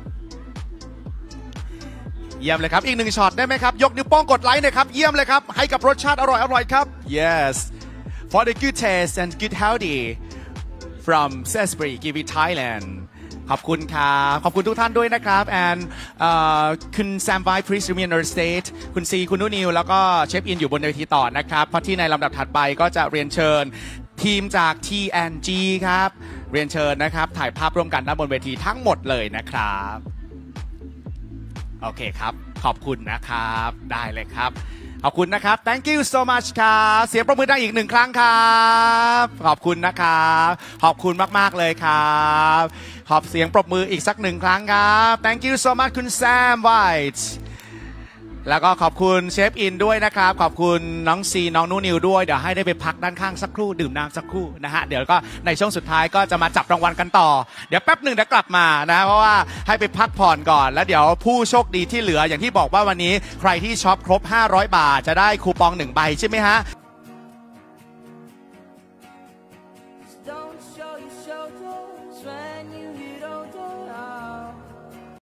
เยี่ยมเลยครับอีกหนึ่งช็อตได้ไหมครับยกนิ้วโป้งกดไลค์หน่อยครับเยี่ยมเลยครับให้กับรสชาติอร่อยอร่อยครับ yes for the good taste and good healthy from Zespri Kiwi Thailand ขอบคุณครับขอบคุณทุกท่านด้วยนะครับ and คุณแซมไวท์ please remain on stage คุณซีคุณนุนิวแล้วก็เชฟอินอยู่บนเวทีต่อนะครับเพราะที่ในลำดับถัดไปก็จะเรียนเชิญทีมจาก ที แอนด์ จี ครับเรียนเชิญนะครับถ่ายภาพร่วมกันด้านบนเวทีทั้งหมดเลยนะครับโอเคครับขอบคุณนะครับได้เลยครับขอบคุณนะครับ thank you so much ครับเสียงปรบมือดังอีกหนึ่งครั้งครับขอบคุณนะครับขอบคุณมากๆเลยครับขอบเสียงปรบมืออีกสักหนึ่งครั้งครับ thank you so much คุณแซมไวท์แล้วก็ขอบคุณเชฟอินด้วยนะครับขอบคุณน้องซีน้องนูนิวด้วยเดี๋ยวให้ได้ไปพักด้านข้างสักครู่ดื่มน้ำสักครู่นะฮะเดี๋ยวก็ในช่วงสุดท้ายก็จะมาจับรางวัลกันต่อเดี๋ยวแป๊บหนึ่งเดี๋ยวกลับมานะเพราะว่าให้ไปพักผ่อนก่อนแล้วเดี๋ยวผู้โชคดีที่เหลืออย่างที่บอกว่าวันนี้ใครที่ช็อปครบห้าร้อยบาทจะได้คูปองหนึ่งใบใช่ไหมฮะ